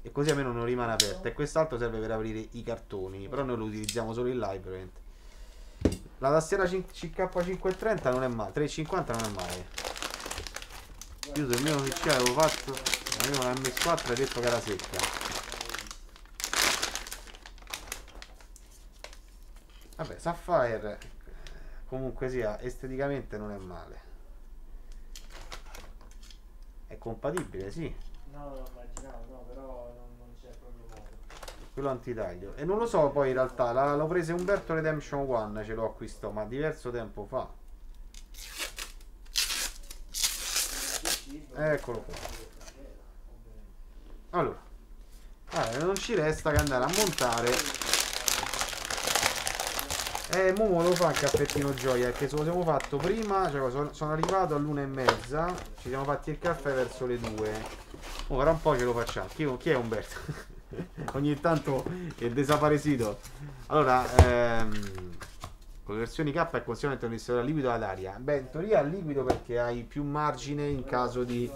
Speaker 2: e così almeno non rimane aperta. E quest'altro serve per aprire i cartoni, però noi lo utilizziamo solo in live veramente. La tastiera CK530 non è male, 350 non è male. Io sul mio PC avevo fatto, avevo una MS4 e detto che era secca. Vabbè, Sapphire comunque sia, esteticamente non è male. È compatibile, sì.
Speaker 1: No, lo immaginavo, no, però non c'è proprio modo.
Speaker 2: Quello antitaglio. E non lo so poi in realtà, l'ho presa Umberto Redemption 1, ce l'ho acquistato, ma diverso tempo fa. Eccolo qua. Allora, non ci resta che andare a montare. Momo lo fa il caffettino gioia, perché se lo siamo fatto prima, cioè sono arrivato all'1:30, ci siamo fatti il caffè verso le 2. Ora un po' ce lo facciamo. Chi è Umberto? Ogni tanto è desaparecido. Allora, con le versioni K è consigliato un distillare liquido ad aria. Beh, in teoria è liquido perché hai più margine in caso di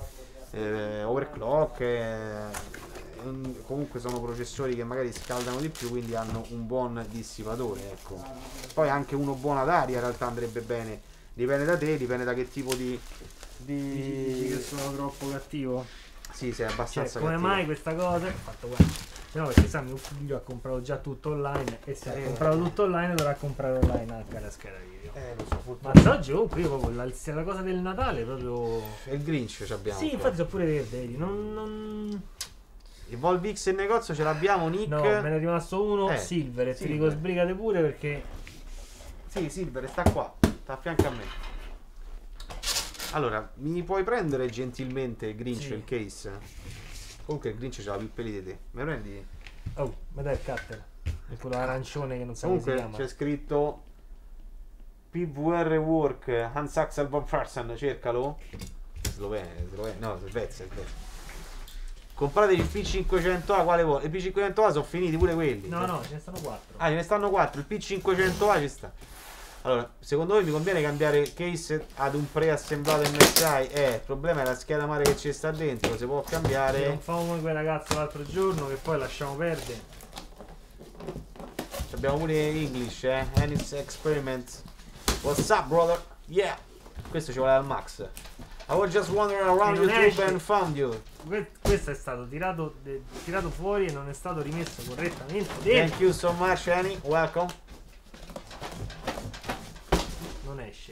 Speaker 2: overclock. Comunque sono processori che magari scaldano di più, quindi hanno un buon dissipatore, ecco. Poi anche uno buono ad aria in realtà andrebbe bene. Dipende da te, dipende da che tipo di...
Speaker 1: Dici che sono troppo cattivo?
Speaker 2: Sì, sei abbastanza
Speaker 1: Cioè, come
Speaker 2: cattivo.
Speaker 1: mai questa cosa? Ho fatto guarda. No, perché sa, mio figlio ha comprato già tutto online e se ha comprato tutto online dovrà comprare online anche la scheda video.
Speaker 2: Lo so,
Speaker 1: Ma oggi comunque io proprio la cosa del Natale proprio...
Speaker 2: è il Grinch ci abbiamo.
Speaker 1: Sì, infatti sono pure verde, vedi, non...
Speaker 2: Il Volvo X in negozio ce l'abbiamo, Nick?
Speaker 1: No, me ne è rimasto uno, Silver, e ti
Speaker 2: Silver.
Speaker 1: dico sbrigate pure perché...
Speaker 2: Sì, Silver, sta qua, sta a fianco a me. Allora, mi puoi prendere gentilmente il Grinch,
Speaker 1: Sì.
Speaker 2: il case? Comunque il Grinch c'ha più peli di te. Me lo prendi?
Speaker 1: Oh, ma dai il cutter. È quello arancione che non so come si
Speaker 2: Comunque
Speaker 1: chiama.
Speaker 2: c'è scritto PVR Work, Hans Axel von Fersen, cercalo. Slovenia, no, Svezia. Comprate il P500A, quale vuoi? Il P500A sono finiti pure quelli.
Speaker 1: No, ce ne stanno 4.
Speaker 2: Ah, ce ne stanno 4, il P500A ci sta. Allora, secondo voi mi conviene cambiare il case ad un preassemblato MSI? Il problema è la scheda madre che ci sta dentro, si può cambiare.
Speaker 1: Non fa come quel ragazzo l'altro giorno che poi lasciamo perdere.
Speaker 2: Abbiamo pure English, Ennis Experiment. What's up, brother? Yeah. Questo ci vuole al max. I was just wandering around
Speaker 1: non
Speaker 2: YouTube
Speaker 1: esce.
Speaker 2: and found you.
Speaker 1: Questo è stato tirato fuori e non è stato rimesso correttamente dentro.
Speaker 2: Thank you so much, Annie. Welcome.
Speaker 1: Non esce.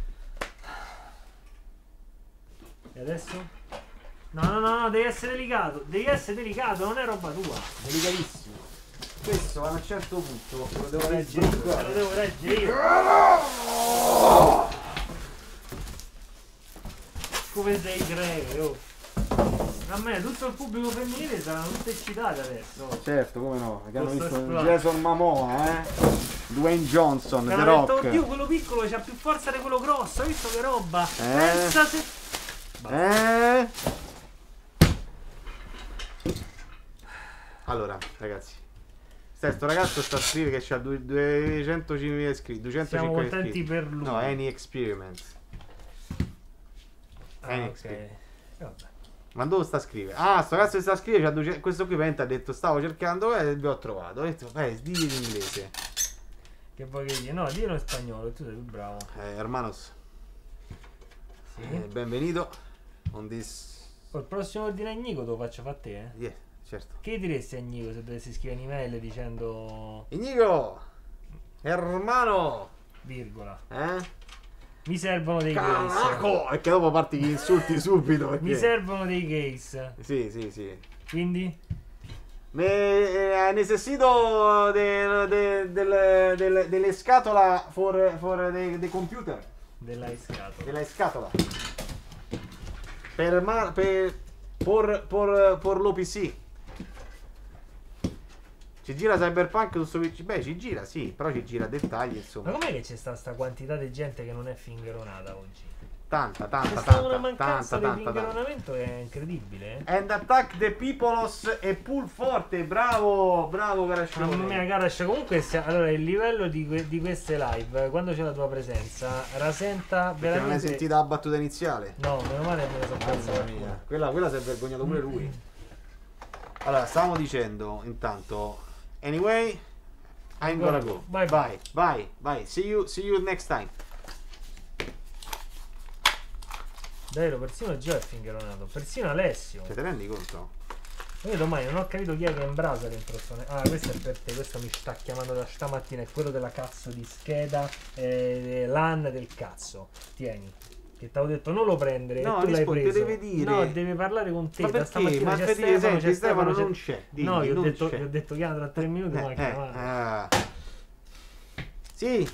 Speaker 1: E adesso? No, devi essere delicato. Devi essere delicato, non è roba tua.
Speaker 2: Delicatissimo. Questo a un certo punto lo devo
Speaker 1: Reggere io, te lo devo reggere io. Come sei greve, oh. A me tutto il pubblico femminile saranno tutte eccitate adesso.
Speaker 2: Certo, come no? Che hanno
Speaker 1: Questo
Speaker 2: visto
Speaker 1: esploso.
Speaker 2: Jason Momoa, Dwayne Johnson, The
Speaker 1: Hanno detto,
Speaker 2: Rock.
Speaker 1: oddio, quello piccolo c'ha più forza di quello grosso, hai visto che roba? Pensa se...
Speaker 2: Allora, ragazzi, sto ragazzo sta a scrivere che c'ha 205.000 iscritti. 250
Speaker 1: Siamo contenti
Speaker 2: iscritti.
Speaker 1: per lui.
Speaker 2: No, Any Experiment.
Speaker 1: Ah, ok.
Speaker 2: Experiment.
Speaker 1: Vabbè.
Speaker 2: Ma dove sta a scrivere? Ah, sto ragazzo che sta a scrivere c'ha 200. Questo qui ha detto stavo cercando e vi ho trovato. Ho detto, digli in inglese.
Speaker 1: Che vuoi che dica? No, dillo in spagnolo, tu sei più bravo.
Speaker 2: Hermanos,
Speaker 1: Sì.
Speaker 2: benvenuto on this.
Speaker 1: Il prossimo ordine a Nico te lo faccio fa te, eh?
Speaker 2: Yeah, certo.
Speaker 1: Che diresti a Nico se dovessi scrivere un'email dicendo
Speaker 2: Inigo, hermano,
Speaker 1: virgola?
Speaker 2: eh?
Speaker 1: Mi servono dei case.
Speaker 2: Caraco! E che dopo parti gli insulti subito. Perché...
Speaker 1: Mi servono dei case.
Speaker 2: Sì.
Speaker 1: Quindi?
Speaker 2: Necessito delle scatola for the computer.
Speaker 1: Della scatola.
Speaker 2: Della scatola. Por l'OPC. Ci gira Cyberpunk su sto PC? Beh, ci gira, sì, però ci gira a dettagli,
Speaker 1: Ma
Speaker 2: insomma.
Speaker 1: com'è che c'è sta quantità di gente che non è fingeronata oggi?
Speaker 2: Tanta,
Speaker 1: C'è stata una mancanza di fingeronamento che è incredibile, eh?
Speaker 2: And attack the peoples e pull forte, bravo Carascione.
Speaker 1: Mamma mia, Karash, comunque allora il livello di queste live, quando c'è la tua presenza, rasenta
Speaker 2: Perché non hai
Speaker 1: veramente...
Speaker 2: sentito la battuta iniziale?
Speaker 1: No, meno male me ne sono perso
Speaker 2: Mamma
Speaker 1: qualcuno.
Speaker 2: mia, quella si è vergognato pure lui. Allora, stavamo dicendo intanto. Anyway, I'm gonna go.
Speaker 1: Bye bye.
Speaker 2: Bye. Bye. See you next time.
Speaker 1: Davvero, persino Gio è fingeronato. Persino Alessio.
Speaker 2: Cioè, te rendi conto?
Speaker 1: Io domani non ho capito chi è che è in browser dentro sto Ah, questo è per te, questo mi sta chiamando da stamattina, è quello della cazzo di scheda LAN del cazzo. Tieni. Che ti avevo detto non lo prendere,
Speaker 2: No,
Speaker 1: e tu l'hai
Speaker 2: rispondi,
Speaker 1: preso.
Speaker 2: deve dire.
Speaker 1: No, deve parlare con te.
Speaker 2: Ma
Speaker 1: Da
Speaker 2: perché?
Speaker 1: stamattina
Speaker 2: Ma
Speaker 1: c'è
Speaker 2: vedi,
Speaker 1: Stefano,
Speaker 2: senti,
Speaker 1: c'è
Speaker 2: Stefano
Speaker 1: c'è-
Speaker 2: non c'è. Dimmi,
Speaker 1: No, gli ho
Speaker 2: non
Speaker 1: detto,
Speaker 2: c'è.
Speaker 1: gli ho detto chiama tra 3 minuti, ma chiamato.
Speaker 2: Sì,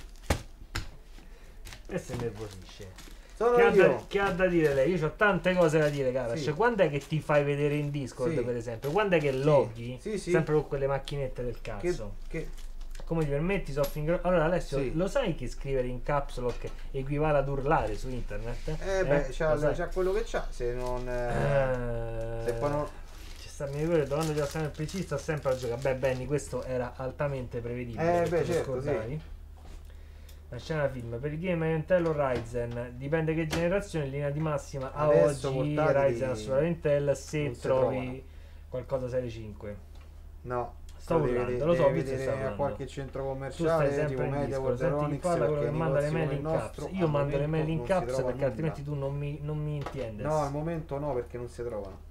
Speaker 1: E si nervosisce.
Speaker 2: sono
Speaker 1: Che
Speaker 2: io.
Speaker 1: che ha da dire lei? Io ho tante cose da dire, cara.
Speaker 2: Sì.
Speaker 1: Cioè, quando è che ti fai vedere in Discord,
Speaker 2: Sì.
Speaker 1: per esempio? Quando è che loghi?
Speaker 2: Sì, sì.
Speaker 1: Sempre con quelle macchinette del
Speaker 2: Che,
Speaker 1: cazzo.
Speaker 2: che...
Speaker 1: Come ti permetti, Allora, Alessio,
Speaker 2: Sì.
Speaker 1: lo sai che scrivere in caps lock equivale ad urlare su internet?
Speaker 2: beh,
Speaker 1: Lo sai?
Speaker 2: c'ha quello che c'ha. Se non... se poi non...
Speaker 1: Ci sta mi ricordo quando già sta nel PC sta sempre a giocare. Beh, Benny, questo era altamente prevedibile.
Speaker 2: beh,
Speaker 1: te lo
Speaker 2: certo,
Speaker 1: scordavi? La scena film per i game Intel o Ryzen dipende che generazione, in linea di massima a
Speaker 2: Adesso
Speaker 1: oggi
Speaker 2: portatili
Speaker 1: Ryzen assolutamente Intel se
Speaker 2: non si
Speaker 1: trovi
Speaker 2: trovano.
Speaker 1: qualcosa serie 5.
Speaker 2: No.
Speaker 1: Sto
Speaker 2: devi
Speaker 1: urlando,
Speaker 2: vedere-
Speaker 1: lo so,
Speaker 2: devi
Speaker 1: visto che
Speaker 2: vedere
Speaker 1: sta
Speaker 2: a
Speaker 1: urlando.
Speaker 2: qualche centro
Speaker 1: Tu stai
Speaker 2: commerciale tipo
Speaker 1: sempre in
Speaker 2: Media
Speaker 1: Discord,
Speaker 2: World
Speaker 1: senti
Speaker 2: Electronics,
Speaker 1: parla quello
Speaker 2: perché
Speaker 1: che manda le
Speaker 2: negozi
Speaker 1: mail
Speaker 2: come
Speaker 1: in
Speaker 2: il
Speaker 1: caps.
Speaker 2: nostro
Speaker 1: Io
Speaker 2: al
Speaker 1: mando le mail in
Speaker 2: momento non si
Speaker 1: caps
Speaker 2: trova
Speaker 1: perché
Speaker 2: nulla.
Speaker 1: altrimenti tu non mi intendi.
Speaker 2: No, al momento no, perché non si trovano.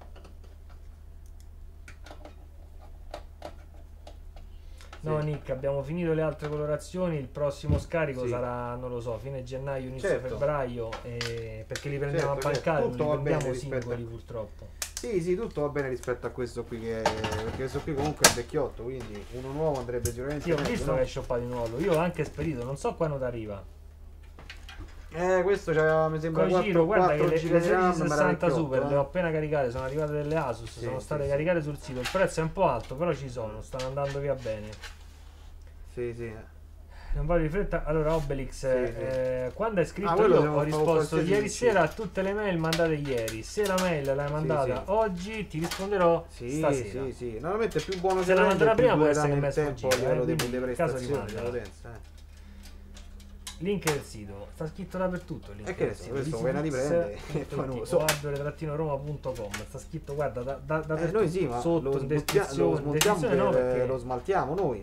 Speaker 1: No,
Speaker 2: Sì.
Speaker 1: Nick, abbiamo finito le altre colorazioni. Il prossimo scarico
Speaker 2: Sì.
Speaker 1: sarà, non lo so, fine gennaio, inizio
Speaker 2: Certo.
Speaker 1: febbraio. Perché li prendiamo
Speaker 2: Certo,
Speaker 1: a
Speaker 2: certo.
Speaker 1: pancare, non
Speaker 2: Tutto
Speaker 1: li
Speaker 2: va bene
Speaker 1: prendiamo
Speaker 2: rispetto
Speaker 1: singoli
Speaker 2: a-
Speaker 1: purtroppo.
Speaker 2: Sì, tutto va bene rispetto a questo qui che è... perché questo qui comunque è vecchiotto, quindi uno nuovo andrebbe sicuramente
Speaker 1: Sì, ho
Speaker 2: meglio,
Speaker 1: visto
Speaker 2: no?
Speaker 1: che hai shoppato di nuovo. Io ho anche spedito, non so quando ti arriva.
Speaker 2: Questo c'aveva, mi sembra,
Speaker 1: Kojiro,
Speaker 2: 4,
Speaker 1: guarda che
Speaker 2: 4
Speaker 1: le
Speaker 2: giga di RAM, ma era
Speaker 1: 1660
Speaker 2: vecchiotto,
Speaker 1: Super le
Speaker 2: eh.
Speaker 1: ho appena caricate, sono arrivate delle Asus,
Speaker 2: Sì,
Speaker 1: sono
Speaker 2: sì,
Speaker 1: state
Speaker 2: sì.
Speaker 1: caricate sul sito. Il prezzo è un po' alto, però ci sono, stanno andando via bene.
Speaker 2: Sì, sì.
Speaker 1: Non vado di fretta. Allora, Obelix,
Speaker 2: sì.
Speaker 1: quando hai scritto
Speaker 2: quello
Speaker 1: io
Speaker 2: devo
Speaker 1: ho
Speaker 2: fare
Speaker 1: risposto
Speaker 2: qualsiasi
Speaker 1: ieri
Speaker 2: sì.
Speaker 1: sera a tutte le mail mandate ieri. Se la mail l'hai mandata
Speaker 2: sì.
Speaker 1: oggi, ti risponderò
Speaker 2: Sì,
Speaker 1: stasera.
Speaker 2: sì, sì. Normalmente è più buono
Speaker 1: Se la
Speaker 2: prende,
Speaker 1: manderà
Speaker 2: più
Speaker 1: prima può
Speaker 2: dura
Speaker 1: essere che
Speaker 2: nel
Speaker 1: mi è
Speaker 2: tempo a
Speaker 1: sfuggita,
Speaker 2: livello di
Speaker 1: quindi in caso
Speaker 2: prestazioni,
Speaker 1: rimanda.
Speaker 2: della potenza,
Speaker 1: Link del sito, sta scritto dappertutto. Link
Speaker 2: E che
Speaker 1: del
Speaker 2: ne so,
Speaker 1: sito.
Speaker 2: questo appena riprende e poi non lo so.
Speaker 1: hardware-roma.com, sta scritto, guarda, dappertutto,
Speaker 2: Noi sì, ma
Speaker 1: sotto,
Speaker 2: lo
Speaker 1: in
Speaker 2: smontiamo,
Speaker 1: descrizione. Descrizione no, perché
Speaker 2: lo smaltiamo noi.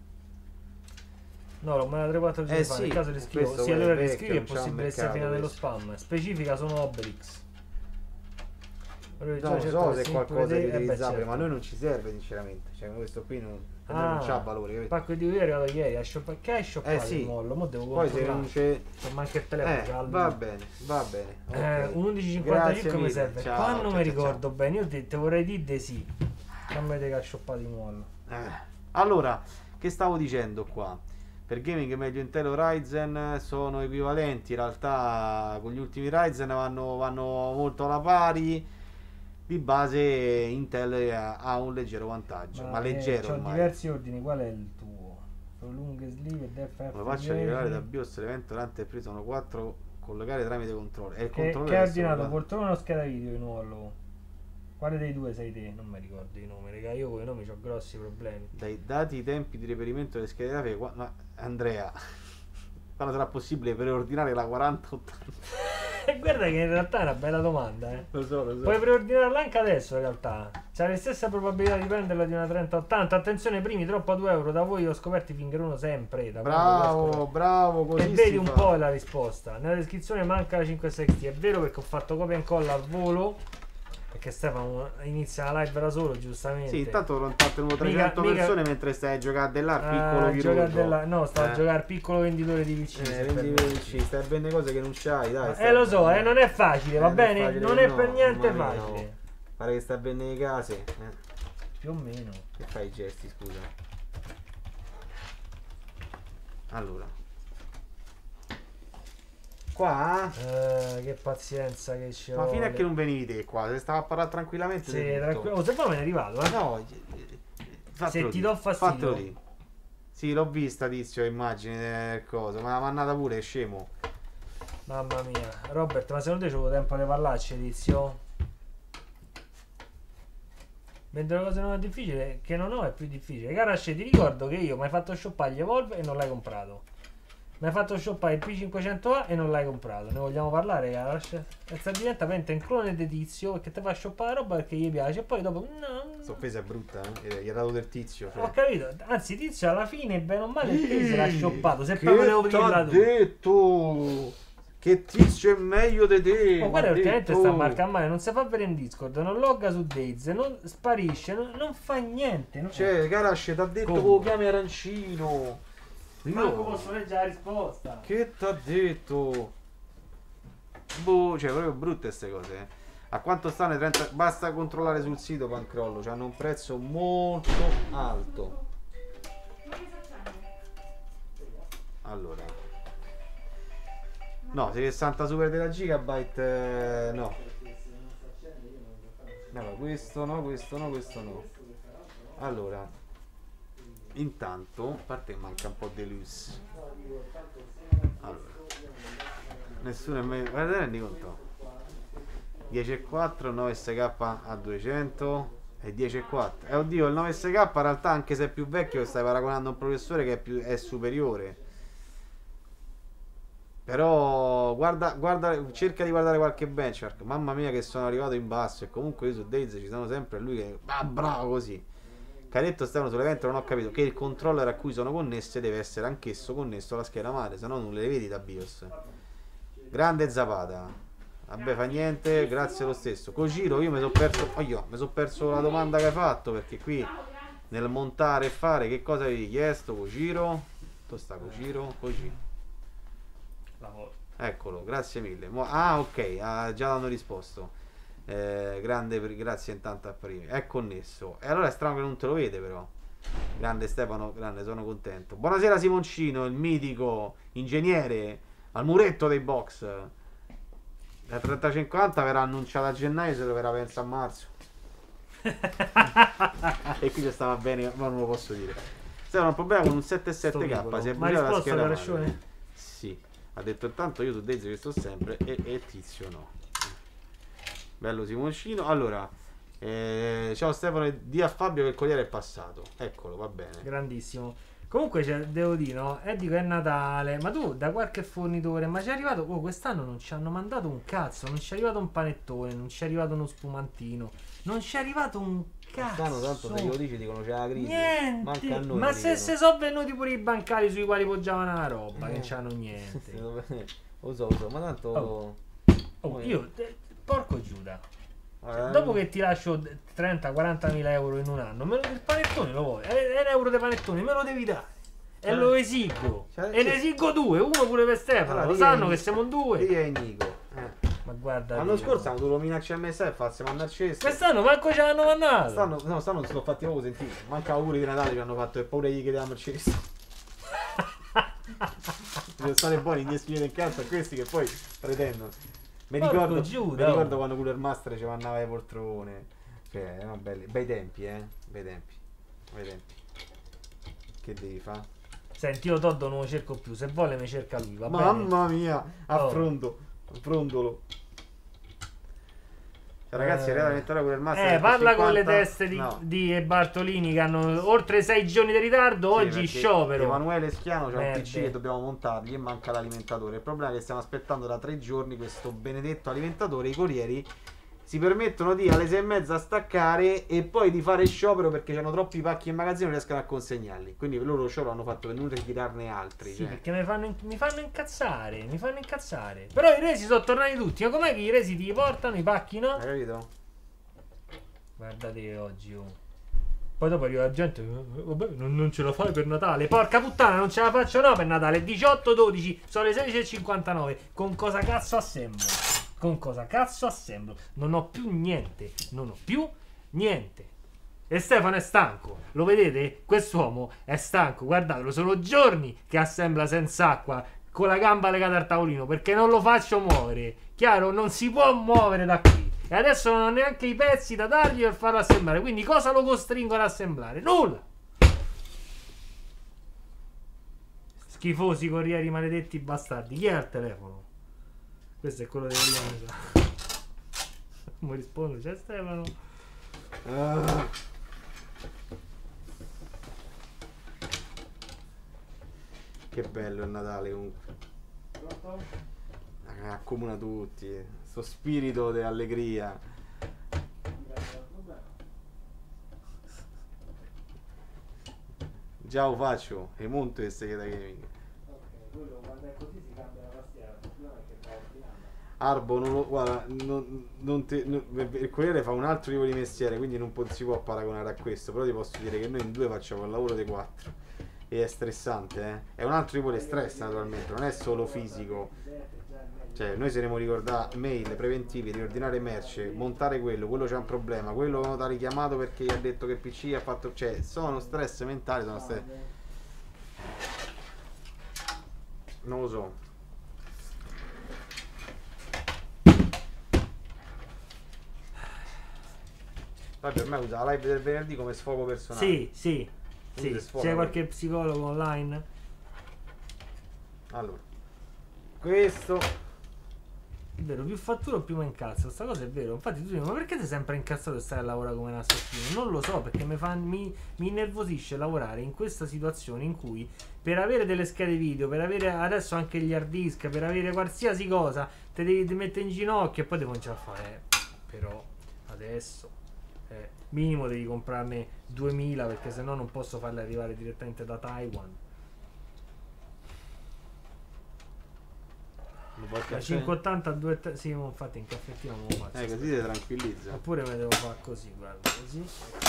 Speaker 1: no, l'ho mandato 3-4 giorni fa,
Speaker 2: sì,
Speaker 1: nel caso riscrivo.
Speaker 2: questo
Speaker 1: Sì,
Speaker 2: è
Speaker 1: allora
Speaker 2: vecchio,
Speaker 1: riscrivi, è
Speaker 2: non c'ha
Speaker 1: possibile che sia
Speaker 2: mercato
Speaker 1: finita nello
Speaker 2: questo.
Speaker 1: spam. Specifica sono Obelix. Allora,
Speaker 2: Non
Speaker 1: certo,
Speaker 2: so se è
Speaker 1: sì,
Speaker 2: qualcosa di
Speaker 1: vedete-
Speaker 2: utilizzabile,
Speaker 1: certo.
Speaker 2: ma a noi non ci serve sinceramente. Cioè questo qui per noi non c'ha valore,
Speaker 1: Il
Speaker 2: capito?
Speaker 1: pacco di ieri è arrivato ieri, che hai shoppato
Speaker 2: sì.
Speaker 1: il mollo? Mo devo
Speaker 2: Poi se
Speaker 1: controllare.
Speaker 2: non c'è...
Speaker 1: C'ho manca il telefono, calmo.
Speaker 2: va bene, va bene. ok.
Speaker 1: Un
Speaker 2: Grazie
Speaker 1: 11.55 mi
Speaker 2: mille,
Speaker 1: serve.
Speaker 2: ciao,
Speaker 1: Qua non
Speaker 2: ciao,
Speaker 1: mi
Speaker 2: ciao,
Speaker 1: ricordo bene. Io te vorrei dire di sì. Non mi che ha shoppato il mollo.
Speaker 2: Allora, che stavo dicendo qua? Per gaming meglio Intel o Ryzen sono equivalenti, in realtà con gli ultimi Ryzen vanno molto alla pari. Di base Intel ha un leggero vantaggio, ma leggero
Speaker 1: C'ho
Speaker 2: ormai.
Speaker 1: diversi ordini, qual è il tuo? Lunghe sleeve e Def
Speaker 2: Come faccio a rivelare da BIOS l'evento durante il sono 4 collegate tramite controller. E il
Speaker 1: Che
Speaker 2: controller
Speaker 1: hai
Speaker 2: è
Speaker 1: ordinato?
Speaker 2: solo-
Speaker 1: Poltrona o scheda video di nuovo? Quale dei due sei te? Non mi ricordo i nomi, raga. Io con i nomi ho grossi problemi.
Speaker 2: Dai dati i tempi di reperimento delle schede grafiche ma Andrea, quando sarà possibile preordinare la 4080?
Speaker 1: E guarda che in realtà è una bella domanda, eh.
Speaker 2: Lo so.
Speaker 1: Puoi preordinarla anche adesso in realtà. C'ha la stessa probabilità di prenderla di una 3080. Attenzione, primi troppo a 2 euro. Da voi ho scoperto i finger 1 sempre. Da quando li ho
Speaker 2: Bravo,
Speaker 1: scoperti.
Speaker 2: bravo, così
Speaker 1: E vedi
Speaker 2: si
Speaker 1: un
Speaker 2: fa.
Speaker 1: po' la risposta. Nella descrizione manca la 560. È vero perché ho fatto copia e incolla al volo. Perché Stefano inizia la live da solo, giustamente.
Speaker 2: Sì, intanto non trattenuto 300
Speaker 1: Mica-
Speaker 2: persone mentre stai a giocare dell'art piccolo
Speaker 1: giocare
Speaker 2: chirurgo.
Speaker 1: no, sto a giocare piccolo venditore di PC. se
Speaker 2: Vendi
Speaker 1: permetti.
Speaker 2: PC, stai a vendere cose che non c'hai, dai.
Speaker 1: Lo so, non è facile, va
Speaker 2: non è
Speaker 1: bene?
Speaker 2: facile,
Speaker 1: Non è
Speaker 2: no,
Speaker 1: per niente
Speaker 2: mamma mia,
Speaker 1: facile.
Speaker 2: no. Pare che stai a vendere le case.
Speaker 1: Più o meno.
Speaker 2: Che fai i gesti, scusa. Allora. Qua?
Speaker 1: Che pazienza che ci
Speaker 2: Ma fino a
Speaker 1: vuole.
Speaker 2: che non venivi te qua, se stava a parlare tranquillamente.
Speaker 1: Sì,
Speaker 2: di tutto.
Speaker 1: tranquillo. Oh, se poi me ne è arrivato, eh.
Speaker 2: No,
Speaker 1: Se ti do fastidio.
Speaker 2: fatelo dire. Sì, l'ho vista, tizio, immagini del coso, ma l'ha mandata pure, è scemo.
Speaker 1: Mamma mia. Robert, ma secondo te c'avevo tempo di parlarci, tizio? Vendere cose non è difficile, che non ho è più difficile. Garasce, ti ricordo che io mi hai fatto shoppare gli Evolve e non l'hai comprato. Mi hai fatto shoppare il P500A e non l'hai comprato. Ne vogliamo parlare, cara? E sta diventa veramente un clone di Tizio perché ti fa shoppare la roba perché gli piace. E poi dopo. No.
Speaker 2: Questa offesa è brutta, eh? Gli ha dato del tizio. Cioè.
Speaker 1: Ho capito. Anzi, Tizio alla fine, bene o male, il case l'ha shoppato. Se proprio devo
Speaker 2: Che
Speaker 1: dirla
Speaker 2: t'ha
Speaker 1: tu.
Speaker 2: detto? Che tizio è meglio di te?
Speaker 1: Ma guarda,
Speaker 2: m'ha
Speaker 1: ultimamente
Speaker 2: detto.
Speaker 1: sta marca male, non si fa vedere in Discord, non logga su Days, non sparisce, non fa niente. Non...
Speaker 2: Cioè, Karash, t'ha detto che
Speaker 1: Come?
Speaker 2: lo chiami arancino.
Speaker 1: Manco posso leggere la risposta.
Speaker 2: Che t'ha detto? Boh, cioè, proprio brutte queste cose, eh. A quanto stanno i 30? Basta controllare sul sito Pancrollo, cioè hanno un prezzo molto alto. Allora. No, 60 super della gigabyte, no. No, questo no, questo no, questo no. Allora, intanto, a parte che manca un po' di luce. Allora, nessuno è meglio. Guarda, rendi conto. 10.4, 9SK a 200 e 10.4. Oddio, il 9SK in realtà, anche se è più vecchio, stai paragonando a un processore che è superiore. Però guarda, cerca di guardare qualche benchmark. Mamma mia che sono arrivato in basso. E comunque io su Days ci sono sempre lui che bravo così. Che ha detto Stefano sull'evento, non ho capito che il controller a cui sono connesse deve essere anch'esso connesso alla scheda madre, se no non le vedi da BIOS. Grande Zapata. Vabbè, fa niente, grazie lo stesso. Kojiro, io mi sono perso la domanda che hai fatto, perché qui nel montare e fare che cosa avevi chiesto, Kojiro? Dove sta Kojiro? Kojiro. Eccolo, grazie mille. Ok, già l'hanno risposto. Grande, grazie intanto a primi. È connesso. E allora è strano che non te lo vede, però. Grande Stefano, grande, sono contento. Buonasera Simoncino, il mitico ingegnere al muretto dei box. La 3050 verrà annunciata a gennaio, se troverà pensa a marzo. E qui ci stava bene, ma non lo posso dire. Stefano, un problema con un 7.7K. Si è
Speaker 1: Ma
Speaker 2: bruciata la
Speaker 1: risposto
Speaker 2: scheda
Speaker 1: alla
Speaker 2: madre.
Speaker 1: ragione?
Speaker 2: Sì. Ha detto intanto io su Daisy che sto sempre e Tizio no. Bello Simoncino. Allora, ciao Stefano, e di a Fabio che il Corriere è passato. Eccolo, va bene.
Speaker 1: Grandissimo. Comunque devo dire, no? Dico è Natale, ma tu da qualche fornitore, ma ci è arrivato, quest'anno non ci hanno mandato un cazzo, non ci è arrivato un panettone, non ci è arrivato uno spumantino, non ci è arrivato un cazzo.
Speaker 2: Tanto se glielo dici dicono c'è la crisi.
Speaker 1: Niente.
Speaker 2: Manca a noi.
Speaker 1: Ma se sono venuti pure i bancari sui quali poggiavano la roba, che non c'hanno niente.
Speaker 2: Lo so, ma tanto...
Speaker 1: Io, porco Giuda. Dopo che ti lascio 30-40 mila euro in un anno, il panettone lo vuoi? È un euro di panettone, me lo devi dare. E lo esigo. E ne esigo due, uno pure per Stefano.
Speaker 2: Allora,
Speaker 1: lo sanno che siamo in due.
Speaker 2: Io e Nico.
Speaker 1: Ma guarda.
Speaker 2: L'anno scorso hanno dovuto minacciare me e farsi mandare cesto.
Speaker 1: Quest'anno manco ce l'hanno mandato.
Speaker 2: Stanno sono fatti proprio sentire. Manca auguri di Natale ci hanno fatto e pure gli chiediamo il cesto. Devono stare buoni gli esprimere in casa a questi che poi pretendono. Mi ricordo quando Cooler Master ci mandava le poltrone. Cioè, erano belli. Bei tempi, bei tempi. Che devi fare?
Speaker 1: Senti, io Toddo non lo cerco più. Se vuole mi cerca lui, va bene?
Speaker 2: Mamma mia, affrontolo. Cioè, ragazzi, è arrivato Cooler Master.
Speaker 1: Parla
Speaker 2: 50...
Speaker 1: con le teste
Speaker 2: no.
Speaker 1: di Bartolini che hanno oltre 6 giorni di ritardo.
Speaker 2: Sì,
Speaker 1: oggi sciopero.
Speaker 2: Emanuele Schiano c'ha un
Speaker 1: Merda.
Speaker 2: PC che dobbiamo montargli e manca l'alimentatore. Il problema è che stiamo aspettando da 3 giorni questo benedetto alimentatore. I corrieri si permettono di alle 6:30 staccare e poi di fare sciopero perché hanno troppi pacchi in magazzino e non riescono a consegnarli. Quindi loro lo sciopero hanno fatto per non ritirarne altri.
Speaker 1: Sì,
Speaker 2: cioè.
Speaker 1: perché mi fanno incazzare. Però i resi sono tornati tutti. Ma com'è che i resi ti portano i pacchi, no?
Speaker 2: Hai capito?
Speaker 1: Guardate oggi, Poi dopo arriva la gente. Vabbè, non ce la fai per Natale. Porca puttana, non ce la faccio no per Natale. 18:12, sono le 16:59. Con cosa cazzo assemblo? Non ho più niente. E Stefano è stanco. Lo vedete? Quest'uomo è stanco. Guardatelo, sono giorni che assembla senza acqua, con la gamba legata al tavolino, perché non lo faccio muovere. Chiaro? Non si può muovere da qui. E adesso non ho neanche i pezzi da dargli per farlo assemblare. Quindi cosa lo costringo ad assemblare? Nulla. Schifosi corrieri maledetti bastardi. Chi è al telefono? Questo è quello dell'Oriana. Come rispondo? C'è Stefano.
Speaker 2: Che bello il Natale comunque.
Speaker 1: Pronto?
Speaker 2: Accomuna tutti. Sto spirito di allegria. Già lo faccio. E monto e seghe da gaming.
Speaker 1: Ok, quello quando è così si cambia la tastiera, il problema è che va ordinando.
Speaker 2: Arbo, non lo, guarda, il Corriere fa un altro tipo di mestiere, quindi non si può paragonare a questo. Però ti posso dire che noi in due facciamo il lavoro dei quattro. E è stressante, eh? È un altro tipo di stress, naturalmente, non è solo fisico. Cioè, noi se ne ricordare mail preventivi, riordinare merce, montare quello c'è un problema, quello ti ha richiamato perché gli ha detto che il PC ha fatto. Cioè, sono stress mentali, sono stress. Non lo so. Poi per me usa la live del venerdì come sfogo personale.
Speaker 1: Sì, sì,
Speaker 2: Quindi
Speaker 1: sì.
Speaker 2: sfoga
Speaker 1: C'è
Speaker 2: quello.
Speaker 1: qualche psicologo online?
Speaker 2: Allora, questo
Speaker 1: È vero, più fatturo più mi incazzo. Sta cosa è vero. Infatti tu dici, ma perché sei sempre incazzato e stai a lavorare come un assassino? Non lo so, perché mi innervosisce lavorare in questa situazione in cui per avere delle schede video, per avere adesso anche gli hard disk, per avere qualsiasi cosa, ti mettere in ginocchio e poi devi cominciare a fare. Però adesso minimo devi comprarne 2000 perché sennò non posso farle arrivare direttamente da Taiwan.
Speaker 2: lo porti
Speaker 1: La
Speaker 2: a
Speaker 1: 580 2 sì, ma infatti in caffettino me lo faccio.
Speaker 2: così ti tranquillizza.
Speaker 1: Oppure me devo fare così, guarda, così.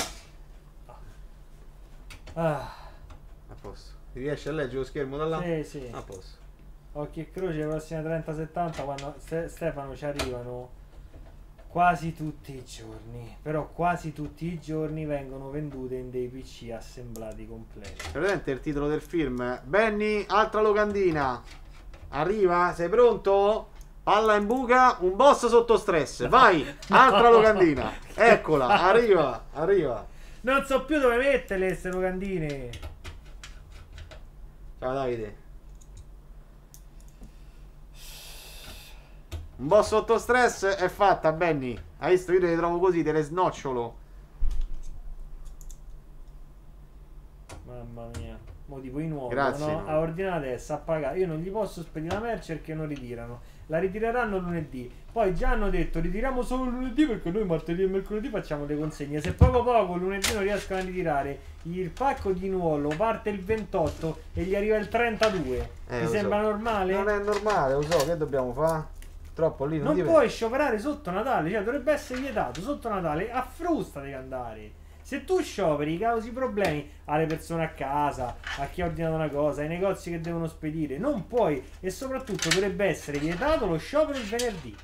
Speaker 1: Ah,
Speaker 2: A posto. Ti riesci a leggere lo schermo da là?
Speaker 1: sì, sì.
Speaker 2: A posto.
Speaker 1: Occhi e croce, le prossime 30-70 quando Stefano ci arrivano quasi tutti i giorni. Però quasi tutti i giorni vengono vendute in dei PC assemblati completi.
Speaker 2: Presente il titolo del film? Benny, altra locandina. Arriva, sei pronto? Palla in buca, un boss sotto stress. Vai, altra locandina. Eccola, arriva.
Speaker 1: Non so più dove metterle queste locandine.
Speaker 2: Ciao Davide. Un boss sotto stress è fatta, Benny. Hai visto? Io te le trovo così, te le snocciolo.
Speaker 1: Mamma mia. Mo tipo i nuovi,
Speaker 2: Grazie,
Speaker 1: no?
Speaker 2: no.
Speaker 1: A ordinare adesso, a pagare. Io non gli posso spedire la merce perché non ritirano. La ritireranno lunedì. Poi già hanno detto ritiriamo solo lunedì perché noi martedì e mercoledì facciamo le consegne. Se poco lunedì non riescono a ritirare il pacco di nuovo, parte il 28 e gli arriva il 32. Ti
Speaker 2: Lo
Speaker 1: sembra
Speaker 2: so.
Speaker 1: normale?
Speaker 2: Non è normale, lo so, che dobbiamo fare? Troppo lì
Speaker 1: Non
Speaker 2: ti
Speaker 1: puoi scioperare sotto Natale, cioè dovrebbe essere vietato sotto Natale, a frusta devi andare. Se tu scioperi causi problemi alle persone a casa, a chi ha ordinato una cosa, ai negozi che devono spedire, non puoi, e soprattutto dovrebbe essere vietato lo sciopero il venerdì.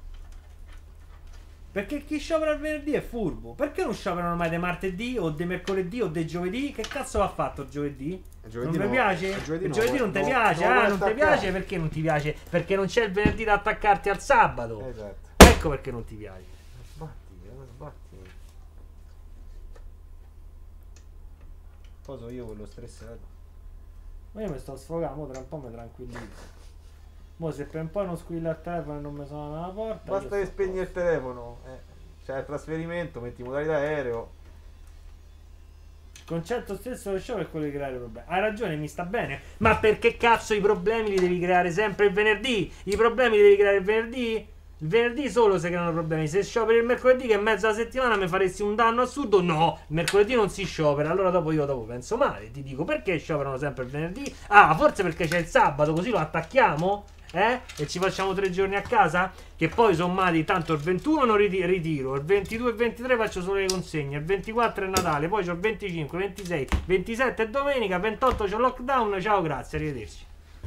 Speaker 1: Perché chi sciopera il venerdì è furbo. Perché non scioperano mai di martedì o di mercoledì o di giovedì? Che cazzo va fatto il giovedì? Non mi piace? Il giovedì non ti piace? Ah, non ti piace? Perché non ti piace? Perché non c'è il venerdì da attaccarti al sabato.
Speaker 2: Esatto.
Speaker 1: Ecco perché non ti piace.
Speaker 2: Sbatti. Poso io quello stressato.
Speaker 1: Ma io mi sto sfogando, tra un po' mi tranquillizzo. Mo se per un po' non squilla il telefono e non mi suona la porta.
Speaker 2: Basta
Speaker 1: io
Speaker 2: che
Speaker 1: sto
Speaker 2: spegni
Speaker 1: a
Speaker 2: il telefono. C'è il trasferimento, metti modalità aereo.
Speaker 1: Il concetto stesso dello show è quello di creare problemi. Hai ragione, mi sta bene. Ma perché cazzo i problemi li devi creare sempre il venerdì? I problemi li devi creare il venerdì? Il venerdì solo si creano problemi. Se scioperi il mercoledì, che è mezza settimana, mi faresti un danno assurdo? No, il mercoledì non si sciopera. Allora dopo penso male. Ti dico perché scioperano sempre il venerdì? Ah, forse perché c'è il sabato, così lo attacchiamo? E ci facciamo 3 giorni a casa? Che poi sommati, tanto il 21 non ritiro, il 22 e il 23 faccio solo le consegne, il 24 è Natale, poi c'ho il 25, 26, 27 è domenica, 28 c'ho lockdown, ciao, grazie, arrivederci.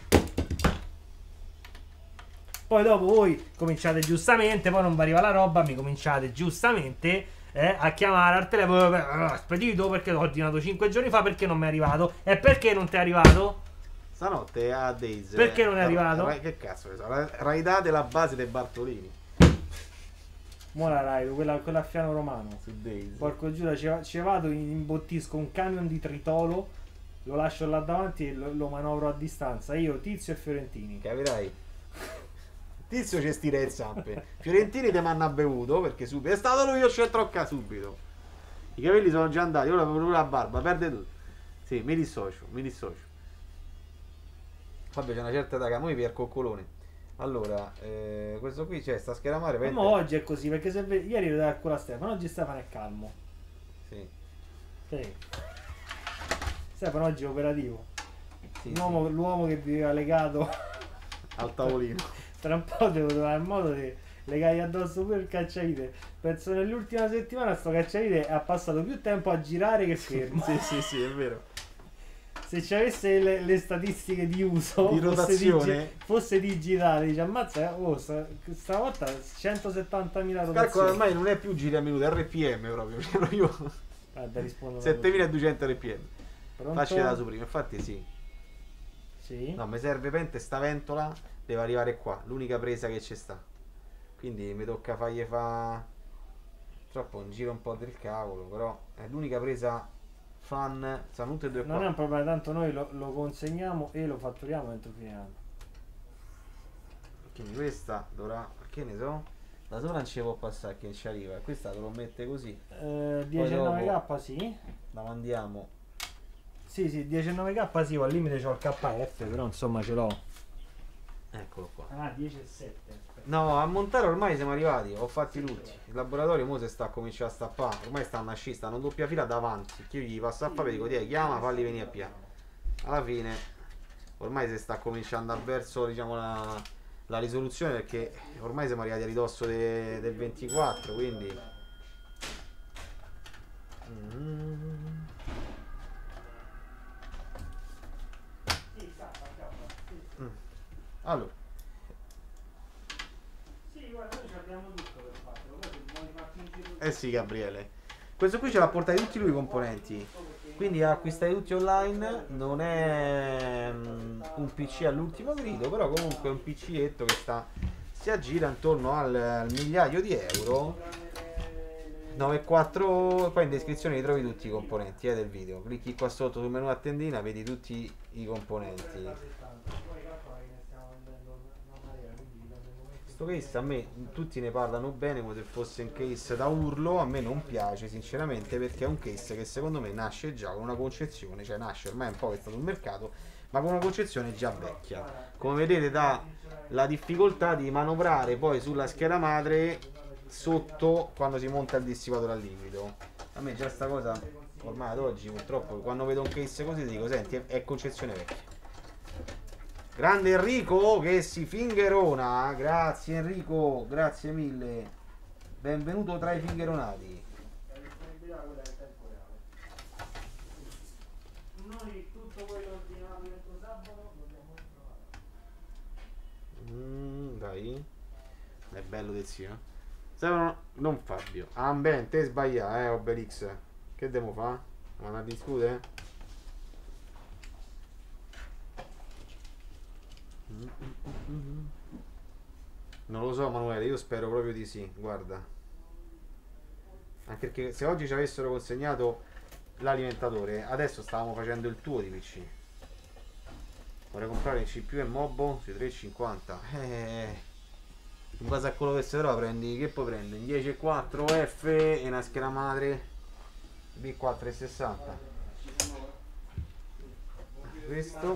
Speaker 1: Poi dopo voi cominciate giustamente, poi non vi arriva la roba, mi cominciate giustamente a chiamare al telefono, spedito perché l'ho ordinato 5 giorni fa, perché non mi è arrivato? E perché non ti è arrivato?
Speaker 2: Stanotte a Days.
Speaker 1: Perché non è arrivato?
Speaker 2: Che cazzo ne so? Raidate la base dei Bartolini.
Speaker 1: Mo la Rai, quella a Fiano Romano.
Speaker 2: Su Days.
Speaker 1: Porco giuro, ci vado, imbottisco un camion di tritolo, lo lascio là davanti e lo manovro a distanza. Io, Tizio e Fiorentini.
Speaker 2: Capirai? Tizio ci stira le zampe. Fiorentini te m'hanno bevuto perché subito. È stato lui, io c'è trocca subito. I capelli sono già andati, ora pure la barba, perde tutto. Sì, mi dissocio. Vabbè, c'è una certa età che a noi per coccolone. Allora, questo qui c'è, sta scheramare.
Speaker 1: Ma oggi è così, perché se ieri vedevo ancora Stefano, oggi Stefano è calmo.
Speaker 2: Sì.
Speaker 1: Sì. Stefano oggi è operativo.
Speaker 2: Sì,
Speaker 1: L'uomo che viveva legato
Speaker 2: al tavolino.
Speaker 1: tra un po' devo trovare il modo di legare addosso pure il cacciavite. Penso nell'ultima settimana sto cacciavite ha passato più tempo a girare che fermo.
Speaker 2: Sì, è vero.
Speaker 1: Se ci avesse le statistiche di uso,
Speaker 2: Di rotazione,
Speaker 1: fosse digitale, dice ammazza, stavolta 170.000
Speaker 2: calcola
Speaker 1: rotazioni.
Speaker 2: ormai non è più giri a minuto, è RPM proprio. Cioè, io
Speaker 1: Guarda, rispondo
Speaker 2: 7200 RPM.
Speaker 1: Pronto?
Speaker 2: Facci da su prima, infatti sì.
Speaker 1: Sì.
Speaker 2: No, mi serve pente sta ventola, deve arrivare qua, l'unica presa che ci sta. Quindi mi tocca fargli fa troppo un giro un po' del cavolo, però è l'unica presa fan, sono tutte e due qua.
Speaker 1: Non è un problema, tanto noi lo consegniamo e lo fatturiamo entro fine anno.
Speaker 2: Quindi questa dovrà, che ne so, da sopra non ci può passare che ci arriva, questa te lo mette così,
Speaker 1: 19k sì.
Speaker 2: la mandiamo.
Speaker 1: Sì, 19k sì, al limite c'ho il KF, però insomma ce l'ho.
Speaker 2: Eccolo qua.
Speaker 1: Ah, 10,7.
Speaker 2: No, a montare ormai siamo arrivati, ho fatti tutti. Il laboratorio mo si sta cominciando a stappare, ormai stanno a sci, stanno in doppia fila davanti. Che io gli passo a fare e dico, chiama, falli venire a piano. Alla fine, ormai si sta cominciando a verso, diciamo, la risoluzione, perché ormai siamo arrivati a ridosso del 24, quindi... Allora.
Speaker 1: Sì, guarda, noi abbiamo tutto per farlo, poi se vuoi farti un giro...
Speaker 2: Eh sì, Gabriele. Questo qui ce l'ha portati tutti lui i componenti. Quindi acquistati tutti online. Non è un PC all'ultimo grido, però comunque è un PCetto che si aggira intorno al migliaio di euro. 9,4. Poi in descrizione li trovi tutti i componenti del video. Clicchi qua sotto sul menu a tendina, vedi tutti i componenti. Questo case a me tutti ne parlano bene come se fosse un case da urlo, a me non piace sinceramente, perché è un case che secondo me nasce già con una concezione, cioè nasce ormai un po' che sta sul mercato, ma con una concezione già vecchia. Come vedete dà la difficoltà di manovrare poi sulla scheda madre sotto quando si monta il dissipatore a liquido. A me già sta cosa ormai ad oggi purtroppo quando vedo un case così dico senti è concezione vecchia. Grande Enrico che si fingerona, grazie Enrico, grazie mille, benvenuto tra i fingeronati.
Speaker 1: Noi tutto quello ordinato entro sabato dobbiamo trovare.
Speaker 2: Dai, è bello del zio. Non Fabio, ben te sbaglia Obelix, che devo fare? Vanno a discutere? Non lo so Manuele, io spero proprio di sì, guarda. Anche perché se oggi ci avessero consegnato l'alimentatore, adesso stavamo facendo il tuo di PC. Vorrei comprare il CPU e Mobbo sui 3,50. In base a quello che si trova prendi, che poi prendi? Un 10,4 F e una scheda madre B460. Questo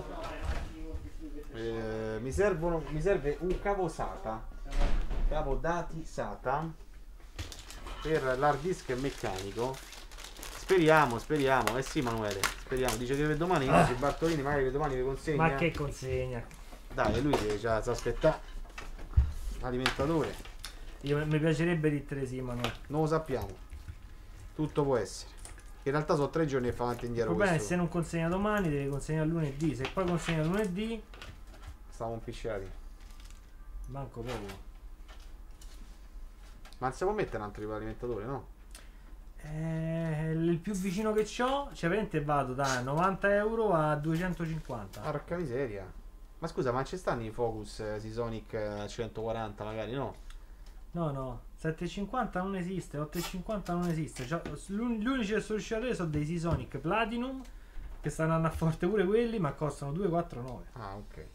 Speaker 2: mi serve un cavo SATA, cavo dati SATA per l'hard disk meccanico. Speriamo, eh sì Manuele, speriamo. Dice che per domani Bartolini magari per domani vi consegna.
Speaker 1: Ma che consegna?
Speaker 2: Dai, lui deve già aspettare l'alimentatore.
Speaker 1: Mi piacerebbe dire sì, Manuel.
Speaker 2: Non lo sappiamo, tutto può essere. In realtà sono 3 giorni che fa avanti e indietro.
Speaker 1: Il problema è se non consegna domani devi consegnare lunedì. Se poi consegna lunedì
Speaker 2: stiamo impicciati.
Speaker 1: manco poco.
Speaker 2: Ma non si può mettere un altro tipo di alimentatore, no?
Speaker 1: Il più vicino che ho, cioè veramente vado da 90 euro a 250.
Speaker 2: Porca miseria. Ma scusa, ma ci stanno i Focus Seasonic 140 magari, no?
Speaker 1: No, 750 non esiste, 850 non esiste. Cioè, l'unici che sono riuscito a avere sono dei Seasonic Platinum che stanno andando a forte pure quelli, ma costano 249.
Speaker 2: Ah, ok.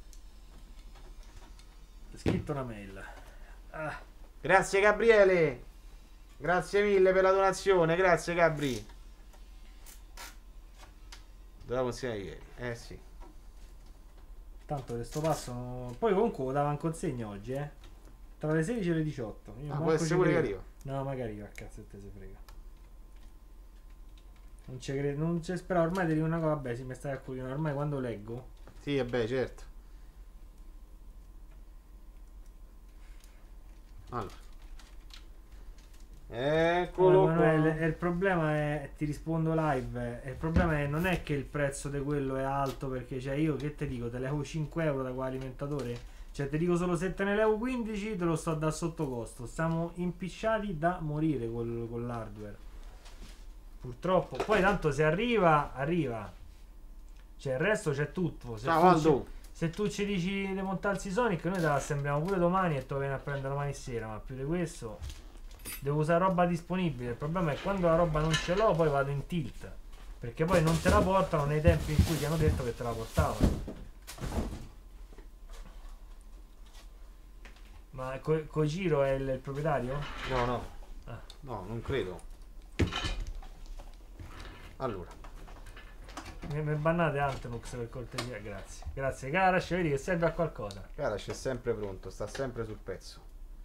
Speaker 1: Scritto una mail.
Speaker 2: Grazie Gabriele. Grazie mille per la donazione, grazie Gabri. Dove la consegnare ieri? Eh sì.
Speaker 1: Tanto questo passo poi comunque lo dava in consegna oggi, tra le 16 e le 18. Io
Speaker 2: Può
Speaker 1: manco
Speaker 2: essere
Speaker 1: ci
Speaker 2: pure che
Speaker 1: credo.
Speaker 2: arriva.
Speaker 1: No, magari va, cazzo te se frega. Non ci credo, non ci spero, ormai ti dico una cosa, vabbè, sì, mi stai a cuore, ormai quando leggo.
Speaker 2: Sì, vabbè, certo. Allora. Eccolo
Speaker 1: Allora, Manuele,
Speaker 2: qua.
Speaker 1: il problema è, ti rispondo live, il problema è non è che il prezzo di quello è alto, perché cioè io che te dico, te levo 5 euro da quell'alimentatore, cioè ti dico solo se te ne levo 15 te lo sto da sotto costo, stiamo impicciati da morire con l'hardware, purtroppo. Poi tanto se arriva, arriva, cioè il resto c'è tutto.
Speaker 2: Ciao Aldo.
Speaker 1: Se tu ci dici di montarsi Sonic, noi te la assembliamo pure domani e te lo vieni a prendere domani sera, ma più di questo devo usare roba disponibile. Il problema è quando la roba non ce l'ho, poi vado in tilt, perché poi non te la portano nei tempi in cui ti hanno detto che te la portavano. Ma Kojiro è il proprietario?
Speaker 2: No, no.
Speaker 1: Ah.
Speaker 2: No, non credo. Allora.
Speaker 1: Mi bannate Antonux per cortesia, grazie. Grazie Karash, vedi che serve a qualcosa.
Speaker 2: Karash è sempre pronto, sta sempre sul pezzo.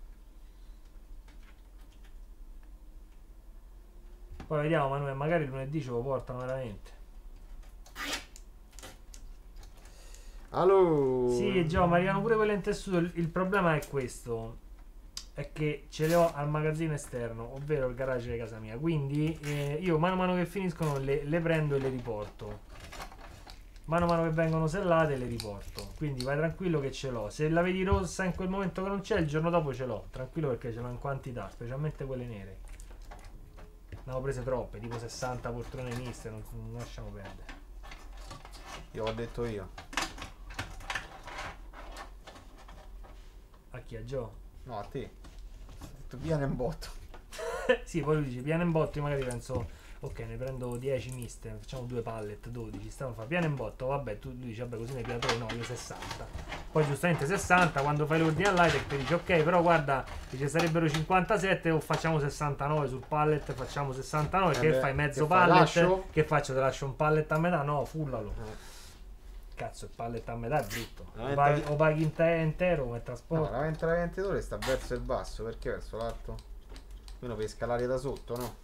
Speaker 1: Poi vediamo Manuele, magari lunedì ce lo portano veramente.
Speaker 2: Allora.
Speaker 1: Sì, Gio, ma arrivano pure quelle in tessuto. Il problema è questo, è che ce le ho al magazzino esterno, ovvero il garage di casa mia. Quindi io mano a mano che finiscono le prendo e le riporto. Mano a mano che vengono sellate le riporto. Quindi vai tranquillo che ce l'ho. Se la vedi rossa in quel momento che non c'è, il giorno dopo ce l'ho. Tranquillo perché ce l'ho in quantità, specialmente quelle nere. Ne ho prese troppe, tipo 60 poltrone miste, non lasciamo perdere.
Speaker 2: Io ho detto io.
Speaker 1: A chi? A Gio?
Speaker 2: No, a te. Ho detto viene in botto.
Speaker 1: Sì, poi lui dice piano in botto, io magari penso ok, ne prendo 10 miste, facciamo 2 pallet, 12. Stefano fa piano in botto, vabbè, lui dice vabbè così ne pia 3, no, io 60. Poi giustamente 60, quando fai l'ordine all'Itec ti dice ok, però guarda, dice sarebbero 57 o facciamo 69 sul pallet, facciamo 69, che
Speaker 2: beh,
Speaker 1: fai mezzo
Speaker 2: che fai,
Speaker 1: pallet?
Speaker 2: lascio?
Speaker 1: Che faccio? Te lascio un pallet a metà? No, fullalo. Cazzo, il pallet a metà è brutto. O paghi intero come
Speaker 2: No,
Speaker 1: trasporto.
Speaker 2: la ventilatore sta verso il basso, perché verso l'alto? Almeno per scalare da sotto, no?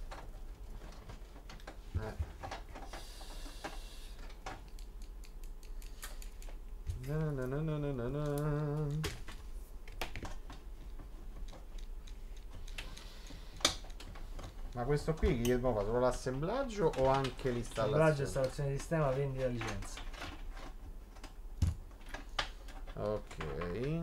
Speaker 2: Ma questo qui che fa solo l'assemblaggio o anche l'installazione?
Speaker 1: Assemblaggio, installazione di sistema, vendi la licenza.
Speaker 2: Ok.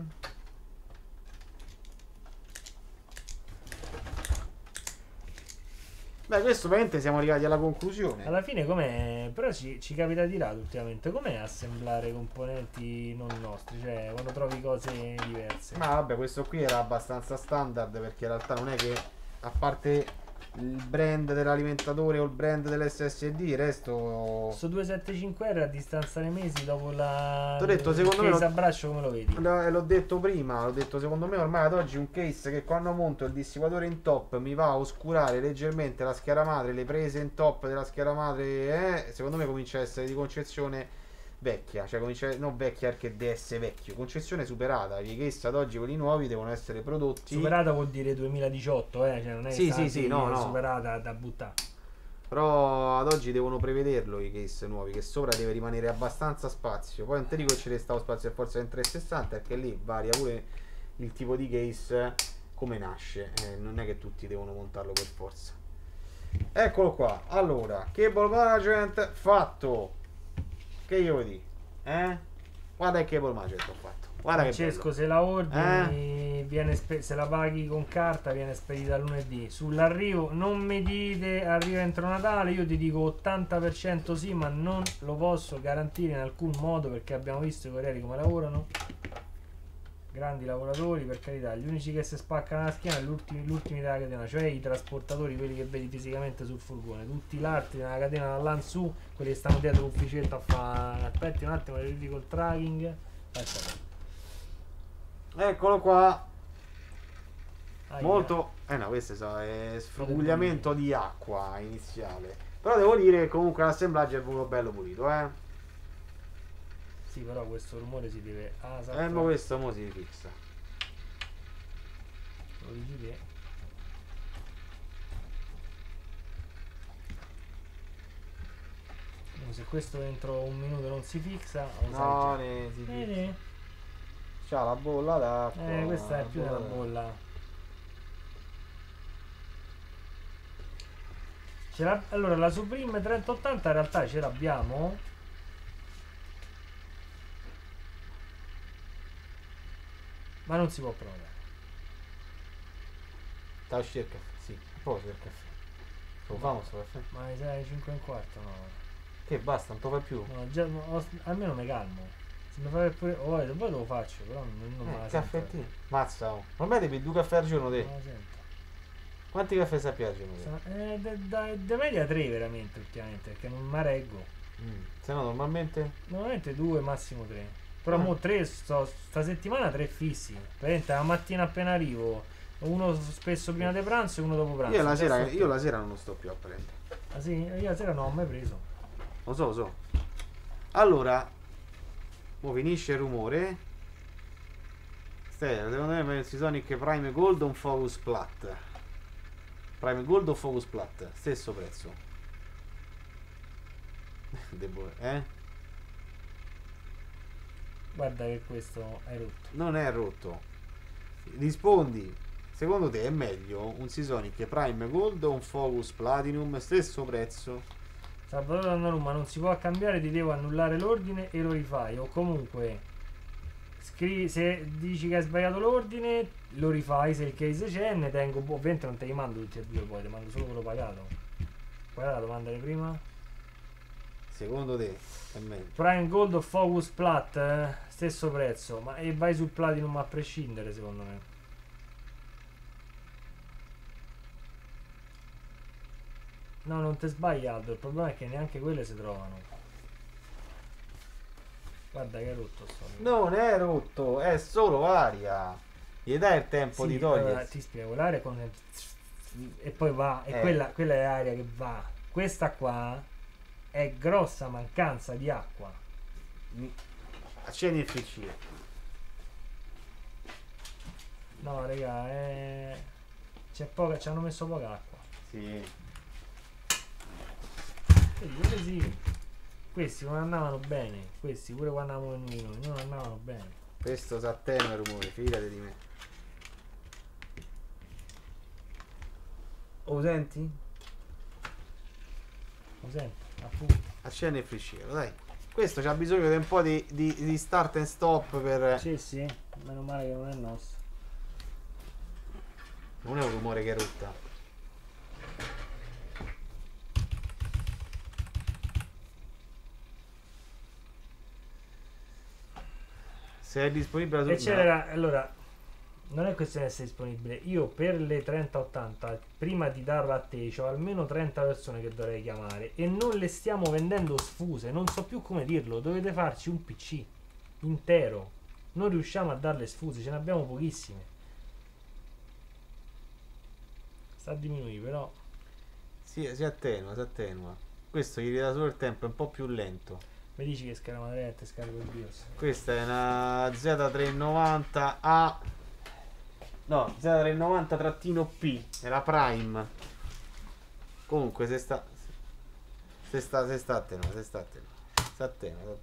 Speaker 2: Beh, questo veramente siamo arrivati alla conclusione.
Speaker 1: Alla fine com'è? Però ci capita di rado ultimamente. Com'è assemblare componenti non nostri? Cioè, quando trovi cose diverse.
Speaker 2: Ma vabbè, questo qui era abbastanza standard, perché in realtà non è che, a parte il brand dell'alimentatore o il brand dell'SSD, il resto...
Speaker 1: Sto 275R a distanza di mesi dopo la...
Speaker 2: T'ho detto, secondo me
Speaker 1: case a braccio come lo vedi?
Speaker 2: L'ho detto prima, l'ho detto, secondo me ormai ad oggi un case che quando monto il dissipatore in top mi va a oscurare leggermente la scheda madre, le prese in top della scheda madre, secondo me comincia a essere di concezione vecchia, cioè comincia, non vecchia perché deve essere vecchio, concezione superata. I case ad oggi, quelli nuovi, devono essere prodotti...
Speaker 1: Superata vuol dire 2018, cioè non è
Speaker 2: Sì,
Speaker 1: stati
Speaker 2: sì, no.
Speaker 1: superata da buttare.
Speaker 2: Però ad oggi devono prevederlo i case nuovi, che sopra deve rimanere abbastanza spazio. Poi non ti dico che ci resta spazio per forza in 360, perché lì varia pure il tipo di case come nasce, non è che tutti devono montarlo per forza. Eccolo qua. Allora, cable management fatto. Che io vuoi dire? Guarda il cable management ho fatto. Guarda
Speaker 1: Francesco,
Speaker 2: che bello.
Speaker 1: se la ordini, se la paghi con carta viene spedita lunedì. Sull'arrivo non mi dite arriva entro Natale, io ti dico 80% sì, ma non lo posso garantire in alcun modo, perché abbiamo visto i corrieri come lavorano. Grandi lavoratori, per carità. Gli unici che si spaccano la schiena sono gli ultimi della catena, cioè i trasportatori, quelli che vedi fisicamente sul furgone. Tutti gli altri nella catena da là in su, quelli che stanno dietro l'ufficetto a fare... Aspetti un attimo, verifico il tracking.
Speaker 2: Eccolo qua.
Speaker 1: Aia.
Speaker 2: Molto... no, questo è sfrugugliamento di acqua iniziale. Però devo dire che comunque l'assemblaggio è venuto bello pulito,
Speaker 1: Sì, però questo rumore si deve... Ah,
Speaker 2: Ma questo mo si fixa.
Speaker 1: Lo dici te. Se questo entro un minuto non si fixa, lo
Speaker 2: No,
Speaker 1: sai già.
Speaker 2: ne si fixa.
Speaker 1: Vedi?
Speaker 2: C'ha la bolla d'acqua.
Speaker 1: Questa è più
Speaker 2: la
Speaker 1: una bolla. Allora, la Supreme 3080 in realtà ce l'abbiamo. Ma non si può provare.
Speaker 2: Sta uscendo il caffè, sì. Posso il caffè. Lo famo sto caffè?
Speaker 1: Ma mi sai 5 e un quarto, no.
Speaker 2: Che basta, non te lo fai più?
Speaker 1: No, già, almeno mi calmo. Se mi fai pure... Oh, poi lo faccio, però non me la sento.
Speaker 2: Caffettino. Mazza, oh. Ormai devi 2 caffè al giorno te.
Speaker 1: Non me la sento.
Speaker 2: Quanti caffè sappi al giorno te?
Speaker 1: Da media 3 veramente ultimamente, perché non mi reggo.
Speaker 2: Se no normalmente?
Speaker 1: Normalmente 2, massimo 3. Però
Speaker 2: Ah.
Speaker 1: mo 3, sta settimana 3 fissi. Praticamente la mattina appena arrivo, uno spesso prima di pranzo e uno dopo pranzo.
Speaker 2: Io la sera non lo sto più a prendere.
Speaker 1: Ah sì? Io la sera non ho mai preso.
Speaker 2: Lo so. Allora, mo finisce il rumore. Secondo me meglio Seasonic Prime Gold o un Focus Plat? Prime Gold o Focus Plat? Stesso prezzo.
Speaker 1: Guarda che questo è rotto.
Speaker 2: Non è rotto. Rispondi. Secondo te è meglio un Seasonic Prime Gold o un Focus Platinum? Stesso prezzo.
Speaker 1: Salvatore Donnarumma, non si può cambiare, ti devo annullare l'ordine e lo rifai. O comunque scrivi, se dici che hai sbagliato l'ordine, lo rifai. Se il case c'è, ne tengo. Ovviamente non te li mando tutti e due, poi ti mando solo quello pagato. Qual è la domanda di prima?
Speaker 2: Secondo te è meglio?
Speaker 1: Prime Gold o Focus Plat, stesso prezzo, ma e vai sul Platinum a prescindere, secondo me. No, non ti sbagli Aldo, il problema è che neanche quelle si trovano. Guarda che è rotto sto.
Speaker 2: Non è rotto, è solo aria. Gli dai il tempo
Speaker 1: Sì,
Speaker 2: di togliere.
Speaker 1: allora, ti spiego, l'aria con... e poi va, e quella è l'aria che va. Questa qua è grossa mancanza di acqua.
Speaker 2: Accendi il PC.
Speaker 1: No, raga, c'è poca, ci hanno messo poca acqua.
Speaker 2: Sì.
Speaker 1: Vedi, quelli sì. Questi non andavano bene. Questi pure quando andavamo in vino non andavano bene.
Speaker 2: Questo sa attenua il rumore, fidati di me. Lo senti?
Speaker 1: Lo sento, appunto.
Speaker 2: Accendi il fricciero, dai. Questo c'ha bisogno di un po' di start and stop per...
Speaker 1: Sì, meno male che non è nostro.
Speaker 2: Non è un rumore che rutta. Se è disponibile la
Speaker 1: Eccetera, allora, non è questione di essere disponibile. Io per le 3080, prima di darla a te, ho almeno 30 persone che dovrei chiamare e non le stiamo vendendo sfuse. Non so più come dirlo. Dovete farci un PC intero. Non riusciamo a darle sfuse, ce ne abbiamo pochissime. Sta a diminuire, però.
Speaker 2: Sì, si attenua, si attenua. Questo gli dà solo il tempo, è un po' più lento.
Speaker 1: Mi dici che scarica una diretta e scarico il BIOS.
Speaker 2: Questa è una Z390A. No, Z390-P. È la Prime. Comunque se sta attenua. Sta attenua.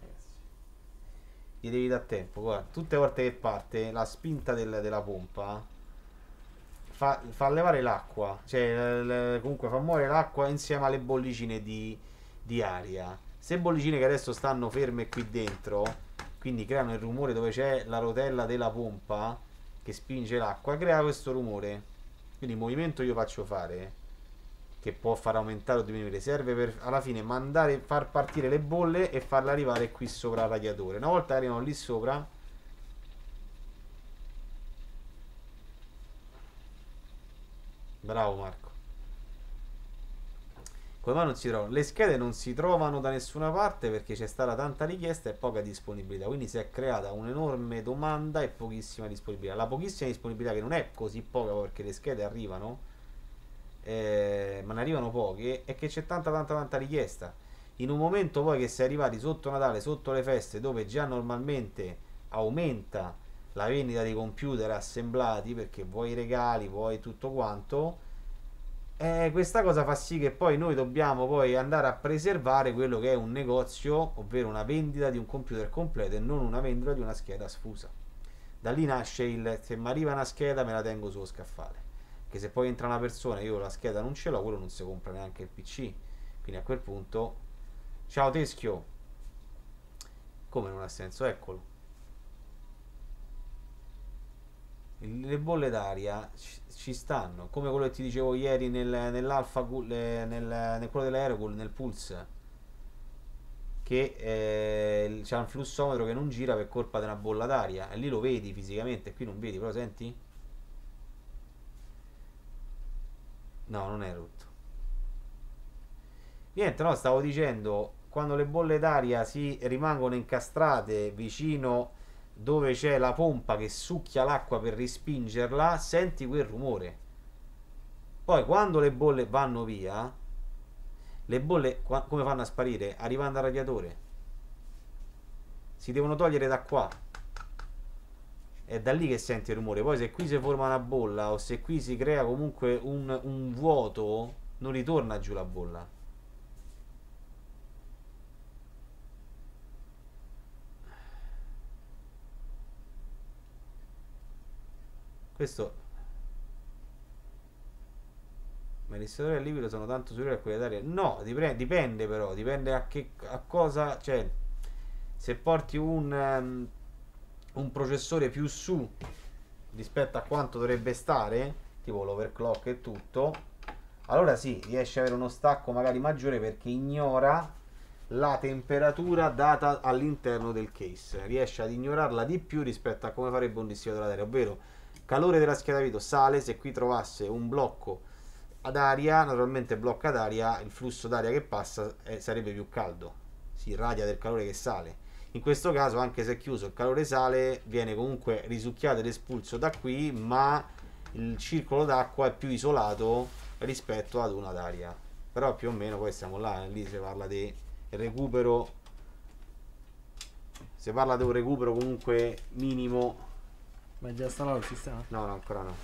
Speaker 2: Gli devi dare tempo, guarda. Tutte le volte che parte la spinta della pompa fa levare l'acqua. Cioè comunque fa muovere l'acqua insieme alle bollicine di aria. Se bollicine che adesso stanno ferme qui dentro, quindi creano il rumore dove c'è la rotella della pompa che spinge l'acqua, crea questo rumore. Quindi il movimento io faccio fare, che può far aumentare o diminuire, serve per alla fine far partire le bolle e farle arrivare qui sopra il radiatore. Una volta arrivano lì sopra, bravo Marco. Come mai non si trovano? Le schede non si trovano da nessuna parte perché c'è stata tanta richiesta e poca disponibilità, quindi si è creata un'enorme domanda e pochissima disponibilità. La pochissima disponibilità, che non è così poca perché le schede arrivano, ma ne arrivano poche, è che c'è tanta richiesta. In un momento poi che sei arrivati sotto Natale, sotto le feste, dove già normalmente aumenta la vendita dei computer assemblati, perché vuoi i regali, vuoi tutto quanto, questa cosa fa sì che poi noi dobbiamo poi andare a preservare quello che è un negozio, ovvero una vendita di un computer completo e non una vendita di una scheda sfusa. Da lì nasce il: se mi arriva una scheda me la tengo sullo scaffale, che se poi entra una persona e io la scheda non ce l'ho, quello non si compra neanche il PC. Quindi a quel punto, ciao Teschio, come non ha senso, eccolo. Le bolle d'aria ci stanno, come quello che ti dicevo ieri nell'Alpha, nel quello dell'Aerocool, nel Pulse, che c'è un flussometro che non gira per colpa di una bolla d'aria, e lì lo vedi fisicamente, qui non vedi, però senti? No, non è rotto. Niente, no, stavo dicendo, quando le bolle d'aria si rimangono incastrate vicino dove c'è la pompa che succhia l'acqua per respingerla, senti quel rumore. Poi quando le bolle vanno via, le bolle come fanno a sparire? Arrivando al radiatore. Si devono togliere da qua. È da lì che senti il rumore. Poi se qui si forma una bolla o se qui si crea comunque un vuoto, non ritorna giù la bolla. Questo, ma i ristori al liquido sono tanto superiori a quelli d'aria? No, dipende però, dipende a cosa, cioè se porti un processore più su rispetto a quanto dovrebbe stare, tipo l'overclock e tutto, allora sì, riesce ad avere uno stacco magari maggiore perché ignora la temperatura data all'interno del case, riesce ad ignorarla di più rispetto a come farebbe un distributore d'aria, ovvero calore della scheda video sale. Se qui trovasse un blocco ad aria, naturalmente blocca ad aria, il flusso d'aria che passa sarebbe più caldo, si irradia del calore che sale. In questo caso, anche se è chiuso, il calore sale, viene comunque risucchiato ed espulso da qui, ma il circolo d'acqua è più isolato rispetto ad una d'aria. Però più o meno poi siamo là, lì si parla di recupero, si parla di un recupero comunque minimo.
Speaker 1: Ma è già installato il sistema?
Speaker 2: No, ancora no.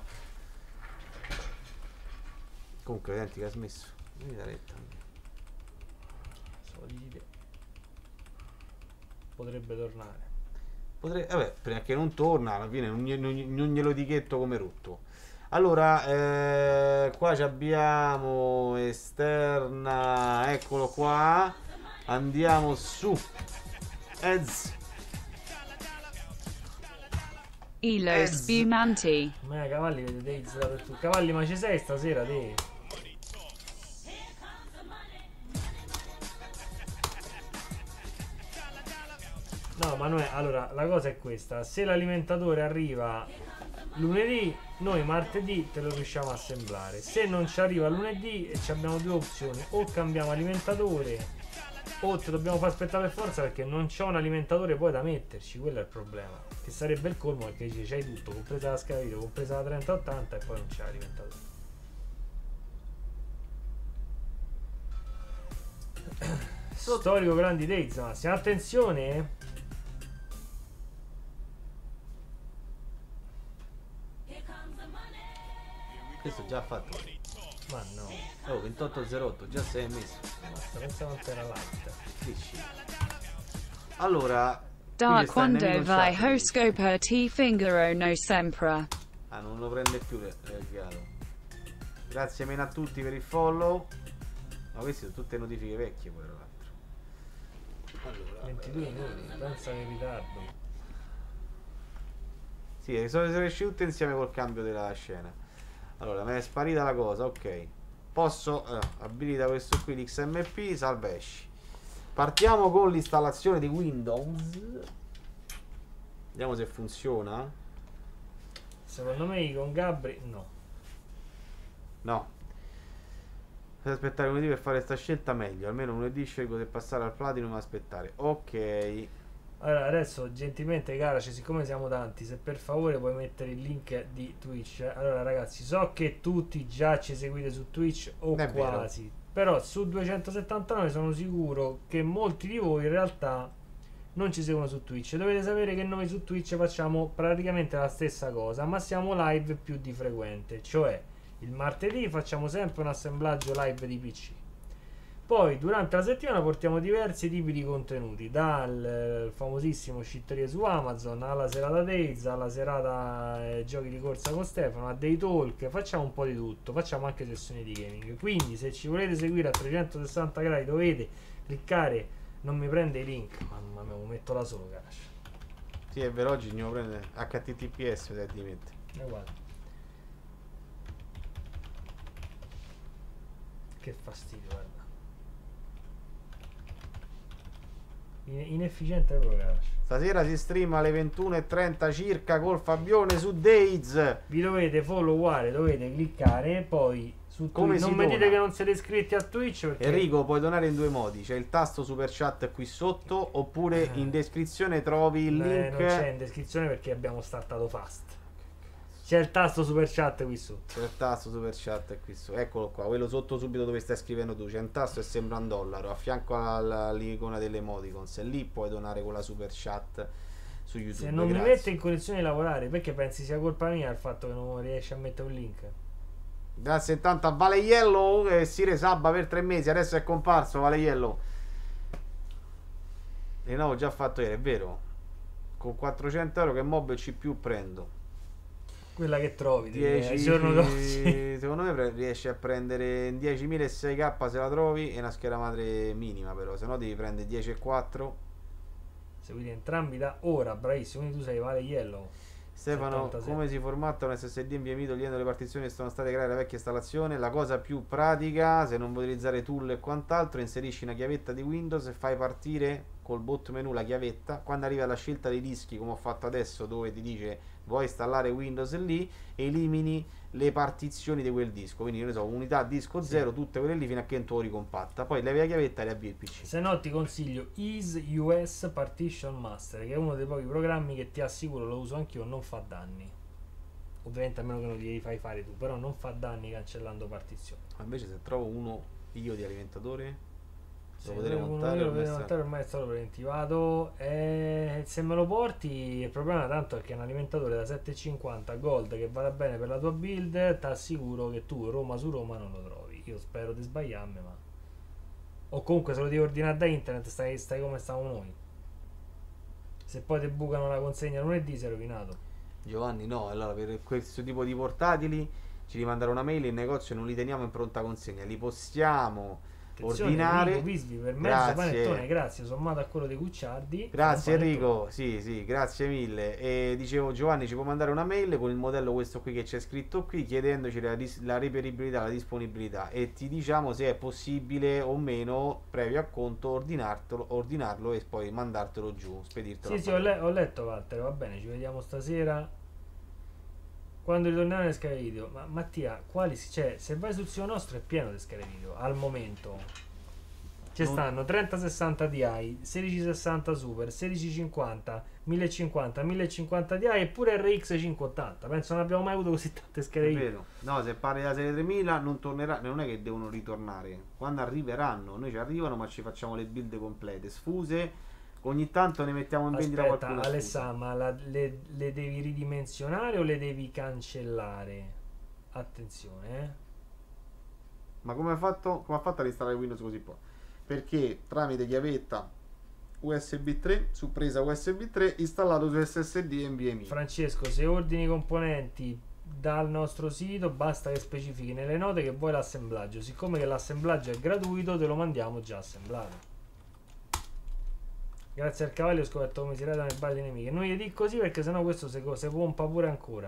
Speaker 2: Comunque, senti che ha smesso. Vieni da retta.
Speaker 1: So di te. Potrebbe tornare.
Speaker 2: Vabbè, prima che non torna, alla fine non glielo etichetto come rotto. Allora, qua abbiamo esterna, eccolo qua. Andiamo su.
Speaker 4: Elo Spumanti.
Speaker 1: Ma cavalli vedete dappertutto. Cavalli, ma ci sei stasera te? No, ma noi, allora, la cosa è questa: se l'alimentatore arriva lunedì, noi martedì te lo riusciamo a assemblare. Se non ci arriva lunedì, e ci abbiamo due opzioni: o cambiamo alimentatore, o te dobbiamo far aspettare per forza perché non c'è un alimentatore poi da metterci. Quello è il problema, che sarebbe il colmo, perché dice c'hai tutto, compresa la scheda video, compresa la 3080, e poi non c'è l'alimentatore. Storico grandi days, Massimo, attenzione.
Speaker 2: Questo già fatto.
Speaker 1: Ma no,
Speaker 2: Oh, 2808, già 6 mesi.
Speaker 1: basta, pensa quanto era light.
Speaker 2: Dici. Allora, qui c'è
Speaker 4: Dark
Speaker 2: sta il
Speaker 4: quando
Speaker 2: nemico in
Speaker 4: vai
Speaker 2: chat, dice.
Speaker 4: hoscoper T fingero no sempre.
Speaker 2: Ah, non lo prende più regalo. Grazie meno a tutti per il follow. Ma queste sono tutte notifiche vecchie poi, tra l'altro. Allora,
Speaker 1: 22 minuti, pensa che ritardo.
Speaker 2: sì, sono cresciute insieme col cambio della scena. Allora, mi è sparita la cosa, ok. Posso abilita questo qui, l'XMP, salva esci. Partiamo con l'installazione di Windows. Vediamo se funziona.
Speaker 1: Secondo me con Gabri no.
Speaker 2: No. Per aspettare lunedì per fare sta scelta meglio. Almeno lunedì scelgo se passare al Platinum e aspettare. Ok.
Speaker 1: Allora adesso gentilmente Garace, siccome siamo tanti, se per favore puoi mettere il link di Twitch. Allora ragazzi, so che tutti già ci seguite su Twitch o
Speaker 2: È vero.
Speaker 1: quasi, Però su 279 sono sicuro che molti di voi in realtà non ci seguono su Twitch. Dovete sapere che noi su Twitch facciamo praticamente la stessa cosa, ma siamo live più di frequente. Cioè, il martedì facciamo sempre un assemblaggio live di PC. Poi durante la settimana portiamo diversi tipi di contenuti, dal famosissimo scitterie su Amazon alla serata Days, alla serata giochi di corsa con Stefano, a Day Talk, facciamo un po' di tutto, facciamo anche sessioni di gaming. Quindi se ci volete seguire a 360 gradi dovete cliccare, non mi prende i link, mamma mia, lo metto da solo, Cash.
Speaker 2: Sì, è vero, oggi non prende HTTPS se ti mette.
Speaker 1: Guarda. Che fastidio, guarda. Inefficiente proprio, Cash.
Speaker 2: Stasera si stream alle 21:30 circa col Fabione su Days.
Speaker 1: Vi dovete followare, dovete cliccare, poi su
Speaker 2: Come
Speaker 1: Twitch.
Speaker 2: si
Speaker 1: Non mi dite
Speaker 2: dona?
Speaker 1: che non siete iscritti a Twitch perché
Speaker 2: Enrico, puoi donare in due modi: c'è il tasto super chat qui sotto, oppure in descrizione trovi il
Speaker 1: non
Speaker 2: link.
Speaker 1: c'è in descrizione perché abbiamo startato fast. C'è il tasto super chat qui sotto.
Speaker 2: C'è il tasto super chat qui sotto, eccolo qua, quello sotto subito dove stai scrivendo tu. C'è un tasto e sembra un dollaro a fianco all'icona delle emoticons, e lì puoi donare con la super chat su YouTube.
Speaker 1: Se non mi
Speaker 2: Grazie.
Speaker 1: mette in condizione di lavorare, perché pensi sia colpa mia il fatto che non riesci a mettere un link?
Speaker 2: Grazie intanto a Vale Yellow che si resabba per 3 mesi, adesso è comparso Vale Yellow. E no, ho già fatto ieri, è vero. Con 400 euro che mob C più prendo?
Speaker 1: Quella che trovi
Speaker 2: 10
Speaker 1: giorno dopo.
Speaker 2: secondo me riesci a prendere in 10.000 6k se la trovi, e una scheda madre minima, però se no devi prendere 10 e 4.
Speaker 1: Seguite entrambi da ora, bravissimo, quindi tu sei Vale Yellow.
Speaker 2: Stefano,
Speaker 1: 77.
Speaker 2: come si formatta un SSD NVMe togliendo le partizioni che sono state create alla vecchia installazione? La cosa più pratica, se non vuoi utilizzare tool e quant'altro, inserisci una chiavetta di Windows e fai partire col bot menu la chiavetta. Quando arriva alla scelta dei dischi, come ho fatto adesso, dove ti dice vuoi installare Windows, lì elimini le partizioni di quel disco, quindi io ne so, unità disco 0, tutte quelle lì fino a che non te lo ricompatta, poi levi la chiavetta e riavvii il PC.
Speaker 1: Se no ti consiglio Ease US Partition Master, che è uno dei pochi programmi che ti assicuro, lo uso anch'io, non fa danni. Ovviamente a meno che non li fai fare tu, però non fa danni cancellando partizioni.
Speaker 2: Ma invece se trovo uno io di alimentatore,
Speaker 1: Se
Speaker 2: lo potrei
Speaker 1: uno
Speaker 2: montare,
Speaker 1: io lo
Speaker 2: ormai
Speaker 1: vedo
Speaker 2: sta-
Speaker 1: montare, ormai è stato preventivato. Se me lo porti, il problema tanto è che è un alimentatore da 750 Gold che vada bene per la tua build, ti assicuro che tu Roma su Roma non lo trovi. Io spero di sbagliarmi, ma o comunque se lo devi ordinare da internet stai come stavamo noi. Se poi ti bucano la consegna lunedì sei rovinato.
Speaker 2: Giovanni, no, allora per questo tipo di portatili ci devi mandare una mail in negozio, non li teniamo in pronta consegna, li possiamo
Speaker 1: Attenzione,
Speaker 2: ordinare.
Speaker 1: Enrico Visvi per mezzo
Speaker 2: Grazie.
Speaker 1: panettone, grazie, sommato a quello dei Cucciardi.
Speaker 2: Grazie
Speaker 1: un panettone.
Speaker 2: Enrico, sì, grazie mille. E dicevo, Giovanni ci può mandare una mail con il modello questo qui che c'è scritto qui, chiedendoci la reperibilità, la disponibilità, e ti diciamo se è possibile o meno, previo acconto, ordinarlo e poi mandartelo giù, spedirtelo.
Speaker 1: Sì,
Speaker 2: a
Speaker 1: sì,
Speaker 2: Padova.
Speaker 1: ho letto Walter, va bene, ci vediamo stasera. Quando ritorneranno le schede video. Ma Mattia, cioè, se vai sul sito nostro è pieno di schede video, al momento. Ci
Speaker 2: Non-
Speaker 1: stanno 3060 Ti, 1660 Super, 1650, 1050, 1050 Ti e pure RX 580. Penso non abbiamo mai avuto così tante schede
Speaker 2: È
Speaker 1: video.
Speaker 2: vero. No, se parli della serie 3000 non tornerà, non è che devono ritornare. Quando arriveranno, noi ci arrivano, ma ci facciamo le build complete, sfuse. Ogni tanto ne mettiamo in vendita
Speaker 1: Aspetta,
Speaker 2: qualcuna.
Speaker 1: Alessà, ma le devi ridimensionare o le devi cancellare? Attenzione,
Speaker 2: Ma come ha fatto a installare Windows così po'? Perché tramite chiavetta USB 3 su presa USB 3 installato su SSD NVMe.
Speaker 1: Francesco, se ordini i componenti dal nostro sito basta che specifichi nelle note che vuoi l'assemblaggio. Siccome che l'assemblaggio è gratuito, te lo mandiamo già assemblato. Grazie al cavallo ho scoperto come si radano le basi nemiche. Non gli dico così perché sennò questo si pompa pure ancora.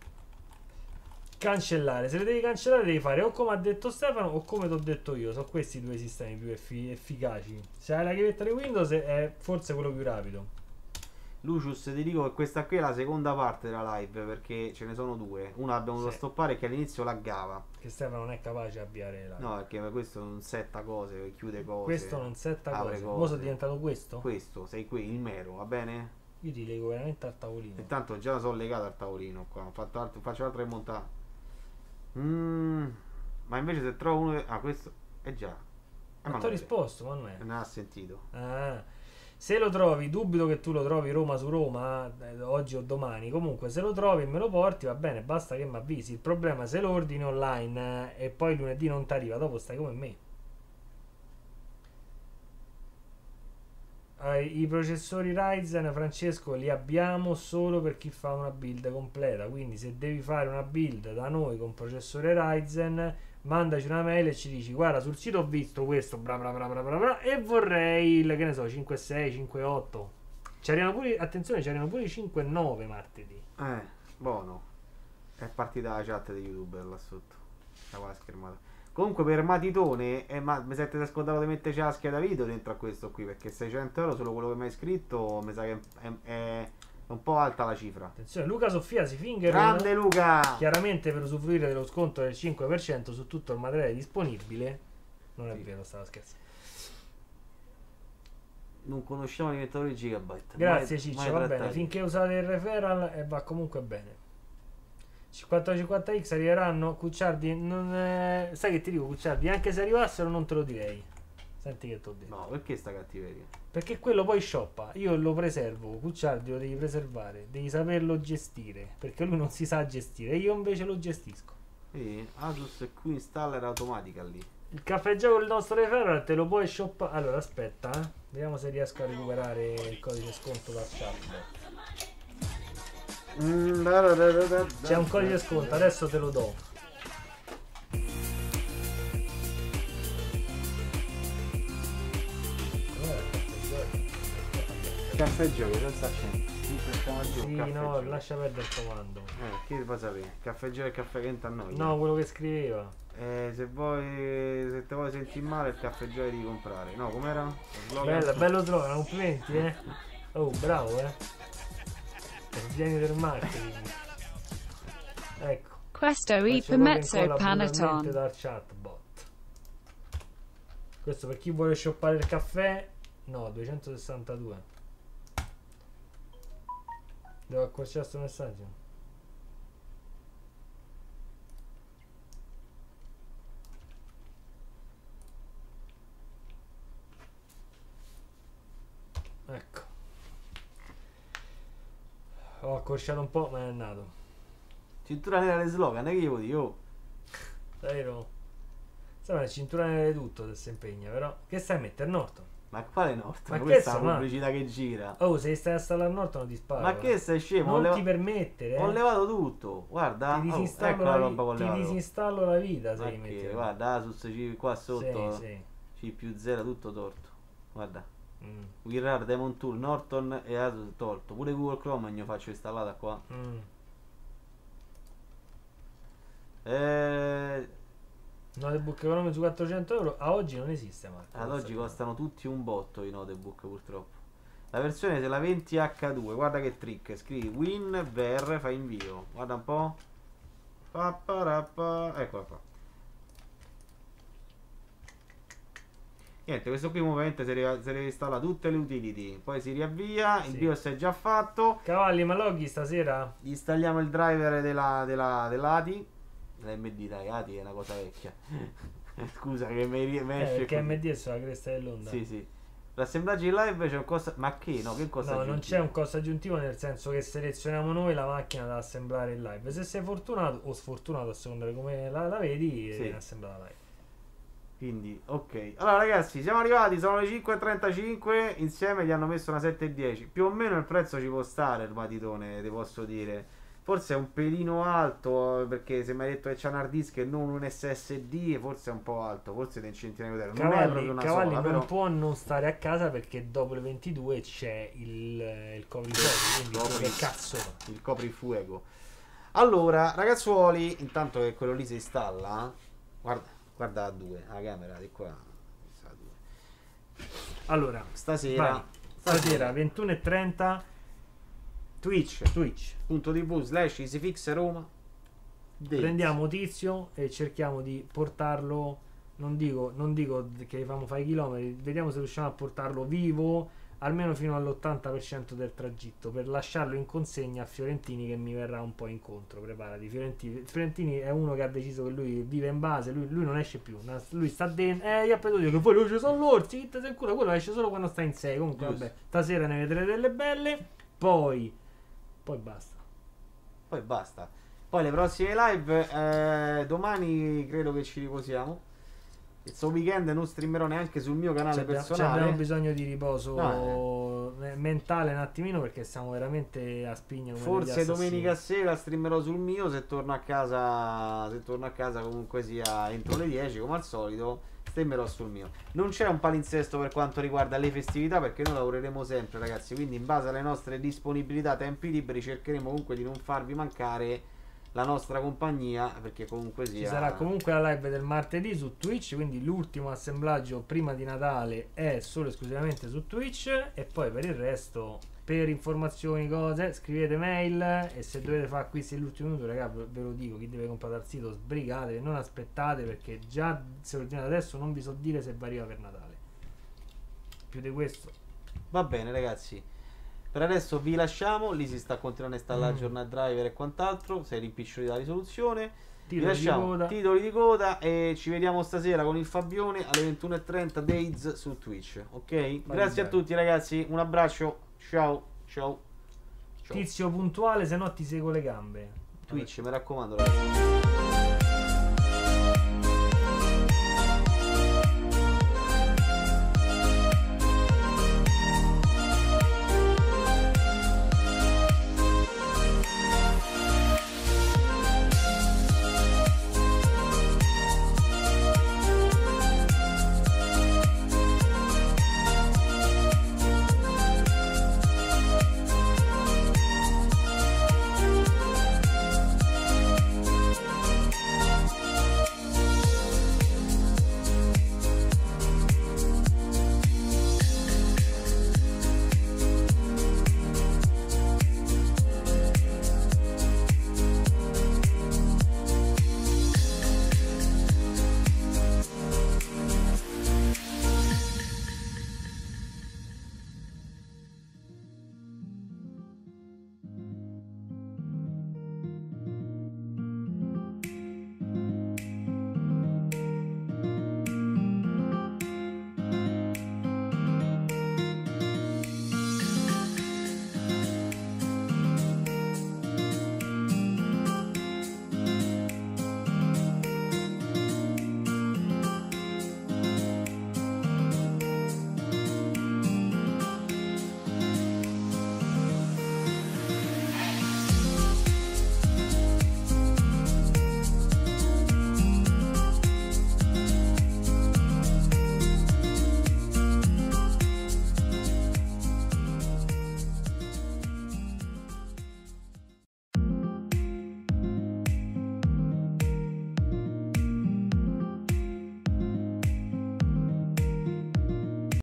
Speaker 1: Cancellare, se le devi cancellare devi fare o come ha detto Stefano o come ti ho detto io. Sono questi due sistemi più efficaci. Se hai la chiavetta di Windows è forse quello più rapido.
Speaker 2: Lucius, ti dico che questa qui è la seconda parte della live, perché ce ne sono due. Una abbiamo dovuto
Speaker 1: Sì.
Speaker 2: stoppare che all'inizio laggava.
Speaker 1: Che Stefano non è capace di avviare la...
Speaker 2: No, perché questo non setta cose, chiude cose.
Speaker 1: Questo non setta
Speaker 2: apre
Speaker 1: cose. Mo sono diventato questo?
Speaker 2: Questo, sei qui, il mero, va bene?
Speaker 1: Io ti leggo veramente al tavolino.
Speaker 2: Intanto già la sono legata al tavolino qua. Faccio altre montate. Ma invece se trovo uno. Ah, questo. già.
Speaker 1: Ma
Speaker 2: Ma
Speaker 1: ti ho risposto, Manuele.
Speaker 2: non ha sentito.
Speaker 1: Ah. Se lo trovi, dubito che tu lo trovi Roma su Roma oggi o domani. Comunque, se lo trovi e me lo porti, va bene, basta che mi avvisi. Il problema è se lo ordini online e poi lunedì non ti arriva, dopo stai come me. I processori Ryzen, Francesco, li abbiamo solo per chi fa una build completa. Quindi, se devi fare una build da noi con processore Ryzen, mandaci una mail e ci dici: guarda, sul sito ho visto questo, bla bla bla bla bla, bla e vorrei il, che ne so, 5.6, 5.8. C'erano pure, attenzione, c'erano pure i 5.9 martedì.
Speaker 2: Buono. È partita la chat di YouTube là sotto. La qua schermata. Comunque per Matitone, ma mi siete scordato di metterci la scheda video dentro a questo qui, perché 600 euro solo quello che mi hai scritto, mi sa che è un po' alta la cifra.
Speaker 1: Attenzione, Luca Soffia si finger.
Speaker 2: Grande Luca!
Speaker 1: Chiaramente per usufruire dello sconto del 5% su tutto il materiale disponibile. Non è
Speaker 2: Sì.
Speaker 1: vero, stava scherzando.
Speaker 2: Non conosciamo i metodi gigabyte.
Speaker 1: Grazie
Speaker 2: Mai-
Speaker 1: Ciccio,
Speaker 2: mai
Speaker 1: va bene,
Speaker 2: trattati.
Speaker 1: finché usate il referral va comunque bene. 50-50X arriveranno, Cucciardi, non sai che ti dico Cucciardi, anche se arrivassero non te lo direi. Senti che ti ho detto.
Speaker 2: No, perché sta cattiveria?
Speaker 1: Perché quello poi shoppa, io lo preservo, Cucciardi lo devi preservare, devi saperlo gestire, perché lui non si sa gestire, io invece lo gestisco.
Speaker 2: Sì, Asus qui installer automatica lì.
Speaker 1: Il caffè gioco il nostro referral te lo puoi shoppare. Allora aspetta, vediamo se riesco a recuperare il codice sconto dal chat. C'è un codice sconto, adesso te lo do.
Speaker 2: Caffè gioco, senza accento.
Speaker 1: Sì, no, lascia perdere il comando.
Speaker 2: Che vuoi sapere? Caffè gioco e caffè che a noi.
Speaker 1: No, quello che scriveva.
Speaker 2: Se te vuoi sentire male il caffè gioco devi comprare. No, com'era? Lo slogan?
Speaker 1: Bella, bello slogan, complimenti, eh. Oh, bravo, Vieni del marketing. Ecco.
Speaker 4: Questo
Speaker 1: Faccio
Speaker 4: i
Speaker 1: proprio in
Speaker 4: mezzo
Speaker 1: colla brutalmente
Speaker 4: panettone.
Speaker 1: dal chatbot. Questo per chi vuole shoppare il caffè. No, 262. Devo accorciare sto messaggio. Ecco. Ho accorciato un po', ma è andato.
Speaker 2: Cintura nera le slogan, che io dico? Oh.
Speaker 1: Vero? Sai, la cintura nera di tutto se si impegna, però. Che stai a mettere Norton?
Speaker 2: Ma quale Norton?
Speaker 1: Ma che
Speaker 2: Questa è
Speaker 1: so,
Speaker 2: la
Speaker 1: ma-
Speaker 2: pubblicità che gira.
Speaker 1: Oh, se stai a installare Norton ti sparo.
Speaker 2: Ma che sei scemo?
Speaker 1: Non ti permettere,
Speaker 2: Ho levato tutto. Guarda,
Speaker 1: Ti disinstallo,
Speaker 2: ecco la roba che ho
Speaker 1: ti
Speaker 2: levato.
Speaker 1: disinstallo la vita se
Speaker 2: Ma
Speaker 1: li metti.
Speaker 2: che, guarda, Asus qua sotto
Speaker 1: Sì,
Speaker 2: C più 0 tutto torto. Guarda.
Speaker 1: sì.
Speaker 2: WinRAR, Demon Tool, Norton e Asus tolto. Pure Google Chrome ne faccio installata qua.
Speaker 1: Notebook economico su 400 euro a oggi non esiste, Marco.
Speaker 2: Ad
Speaker 1: lo
Speaker 2: oggi
Speaker 1: sai.
Speaker 2: costano tutti un botto i notebook purtroppo. La versione della 20H2, guarda che trick, scrivi WinVer, fai invio. Guarda un po'. Eccola qua. Niente, questo qui ovviamente si installa tutte le utility, poi si riavvia, il
Speaker 1: Sì.
Speaker 2: BIOS è già fatto.
Speaker 1: Cavalli, ma loghi stasera?
Speaker 2: Installiamo il driver dell'ATI. L'AMD, dai, ATI è una cosa vecchia. Scusa che mi esce
Speaker 1: Perché
Speaker 2: così.
Speaker 1: MD è sulla cresta dell'onda.
Speaker 2: Sì, sì. L'assemblaggio in live c'è un costo. Ma che no? Che cosa
Speaker 1: No, non
Speaker 2: aggiuntivo?
Speaker 1: c'è un costo aggiuntivo, nel senso che selezioniamo noi la macchina da assemblare in live. Se sei fortunato o sfortunato, a seconda di come la vedi,
Speaker 2: Sì.
Speaker 1: viene assemblata live.
Speaker 2: Quindi, ok. Allora, ragazzi, siamo arrivati. Sono le 5:35. Insieme gli hanno messo una 7,10. Più o meno il prezzo ci può stare. Il matitone, ti posso dire. Forse è un pelino alto. Perché se mi hai detto che c'è un hard disk e non un SSD, forse è un po' alto. Forse è un centinaio di euro. Non è proprio una
Speaker 1: Cavalli
Speaker 2: sola,
Speaker 1: non
Speaker 2: però.
Speaker 1: può non stare a casa perché dopo le 22 c'è il coprifuoco, quindi
Speaker 2: Copri-
Speaker 1: che cazzo fa?
Speaker 2: Il coprifuoco. Allora, ragazzuoli, intanto che quello lì si installa, guarda a due, la camera di qua. Sta a due.
Speaker 1: Allora,
Speaker 2: Stasera,
Speaker 1: vai. Stasera 21:30 Twitch.
Speaker 2: twitch.tv/easyfix Roma.
Speaker 1: Prendiamo Tizio e cerchiamo di portarlo. Non dico che facciamo fare i chilometri, vediamo se riusciamo a portarlo vivo almeno fino all'80% del tragitto per lasciarlo in consegna a Fiorentini, che mi verrà un po' incontro. Preparati, Fiorentini è uno che ha deciso che lui vive in base, lui non esce più, lui sta dentro, gli ha detto che poi lui ci sono l'orsi, chi te sei cura, quello esce solo quando sta in 6. Comunque vabbè, stasera ne vedrete delle belle, poi basta.
Speaker 2: Poi basta. Poi le prossime live, domani credo che ci riposiamo. Questo weekend non streamerò neanche sul mio canale personale.
Speaker 1: Abbiamo bisogno di riposo mentale un attimino, perché siamo veramente a spigna come
Speaker 2: Forse
Speaker 1: degli assassini.
Speaker 2: domenica sera streamerò sul mio, se torno a casa comunque sia entro le 10 come al solito, streamerò sul mio. Non c'è un palinsesto per quanto riguarda le festività, perché noi lavoreremo sempre, ragazzi, quindi in base alle nostre disponibilità, tempi liberi, cercheremo comunque di non farvi mancare la nostra compagnia, perché comunque sia...
Speaker 1: Ci sarà comunque la live del martedì su Twitch, quindi l'ultimo assemblaggio prima di Natale è solo esclusivamente su Twitch, e poi per il resto, per informazioni, cose, scrivete mail, e se dovete fare acquisti all'ultimo minuto, ragazzi, ve lo dico, chi deve comprare dal sito, sbrigatevi, non aspettate, perché già se ordinate adesso non vi so dire se va arriva per Natale. Più di questo.
Speaker 2: Va bene, ragazzi. Per adesso vi lasciamo, lì si sta continuando a installare Journal Driver e quant'altro, sei rimpicciolito la risoluzione. Vi lasciamo titoli di coda e ci vediamo stasera con il Fabione alle 21:30 Days su Twitch, ok? Grazie a tutti, ragazzi, un abbraccio, ciao.
Speaker 1: Tizio puntuale, se no ti seguo le gambe.
Speaker 2: Twitch, mi raccomando, ragazzi.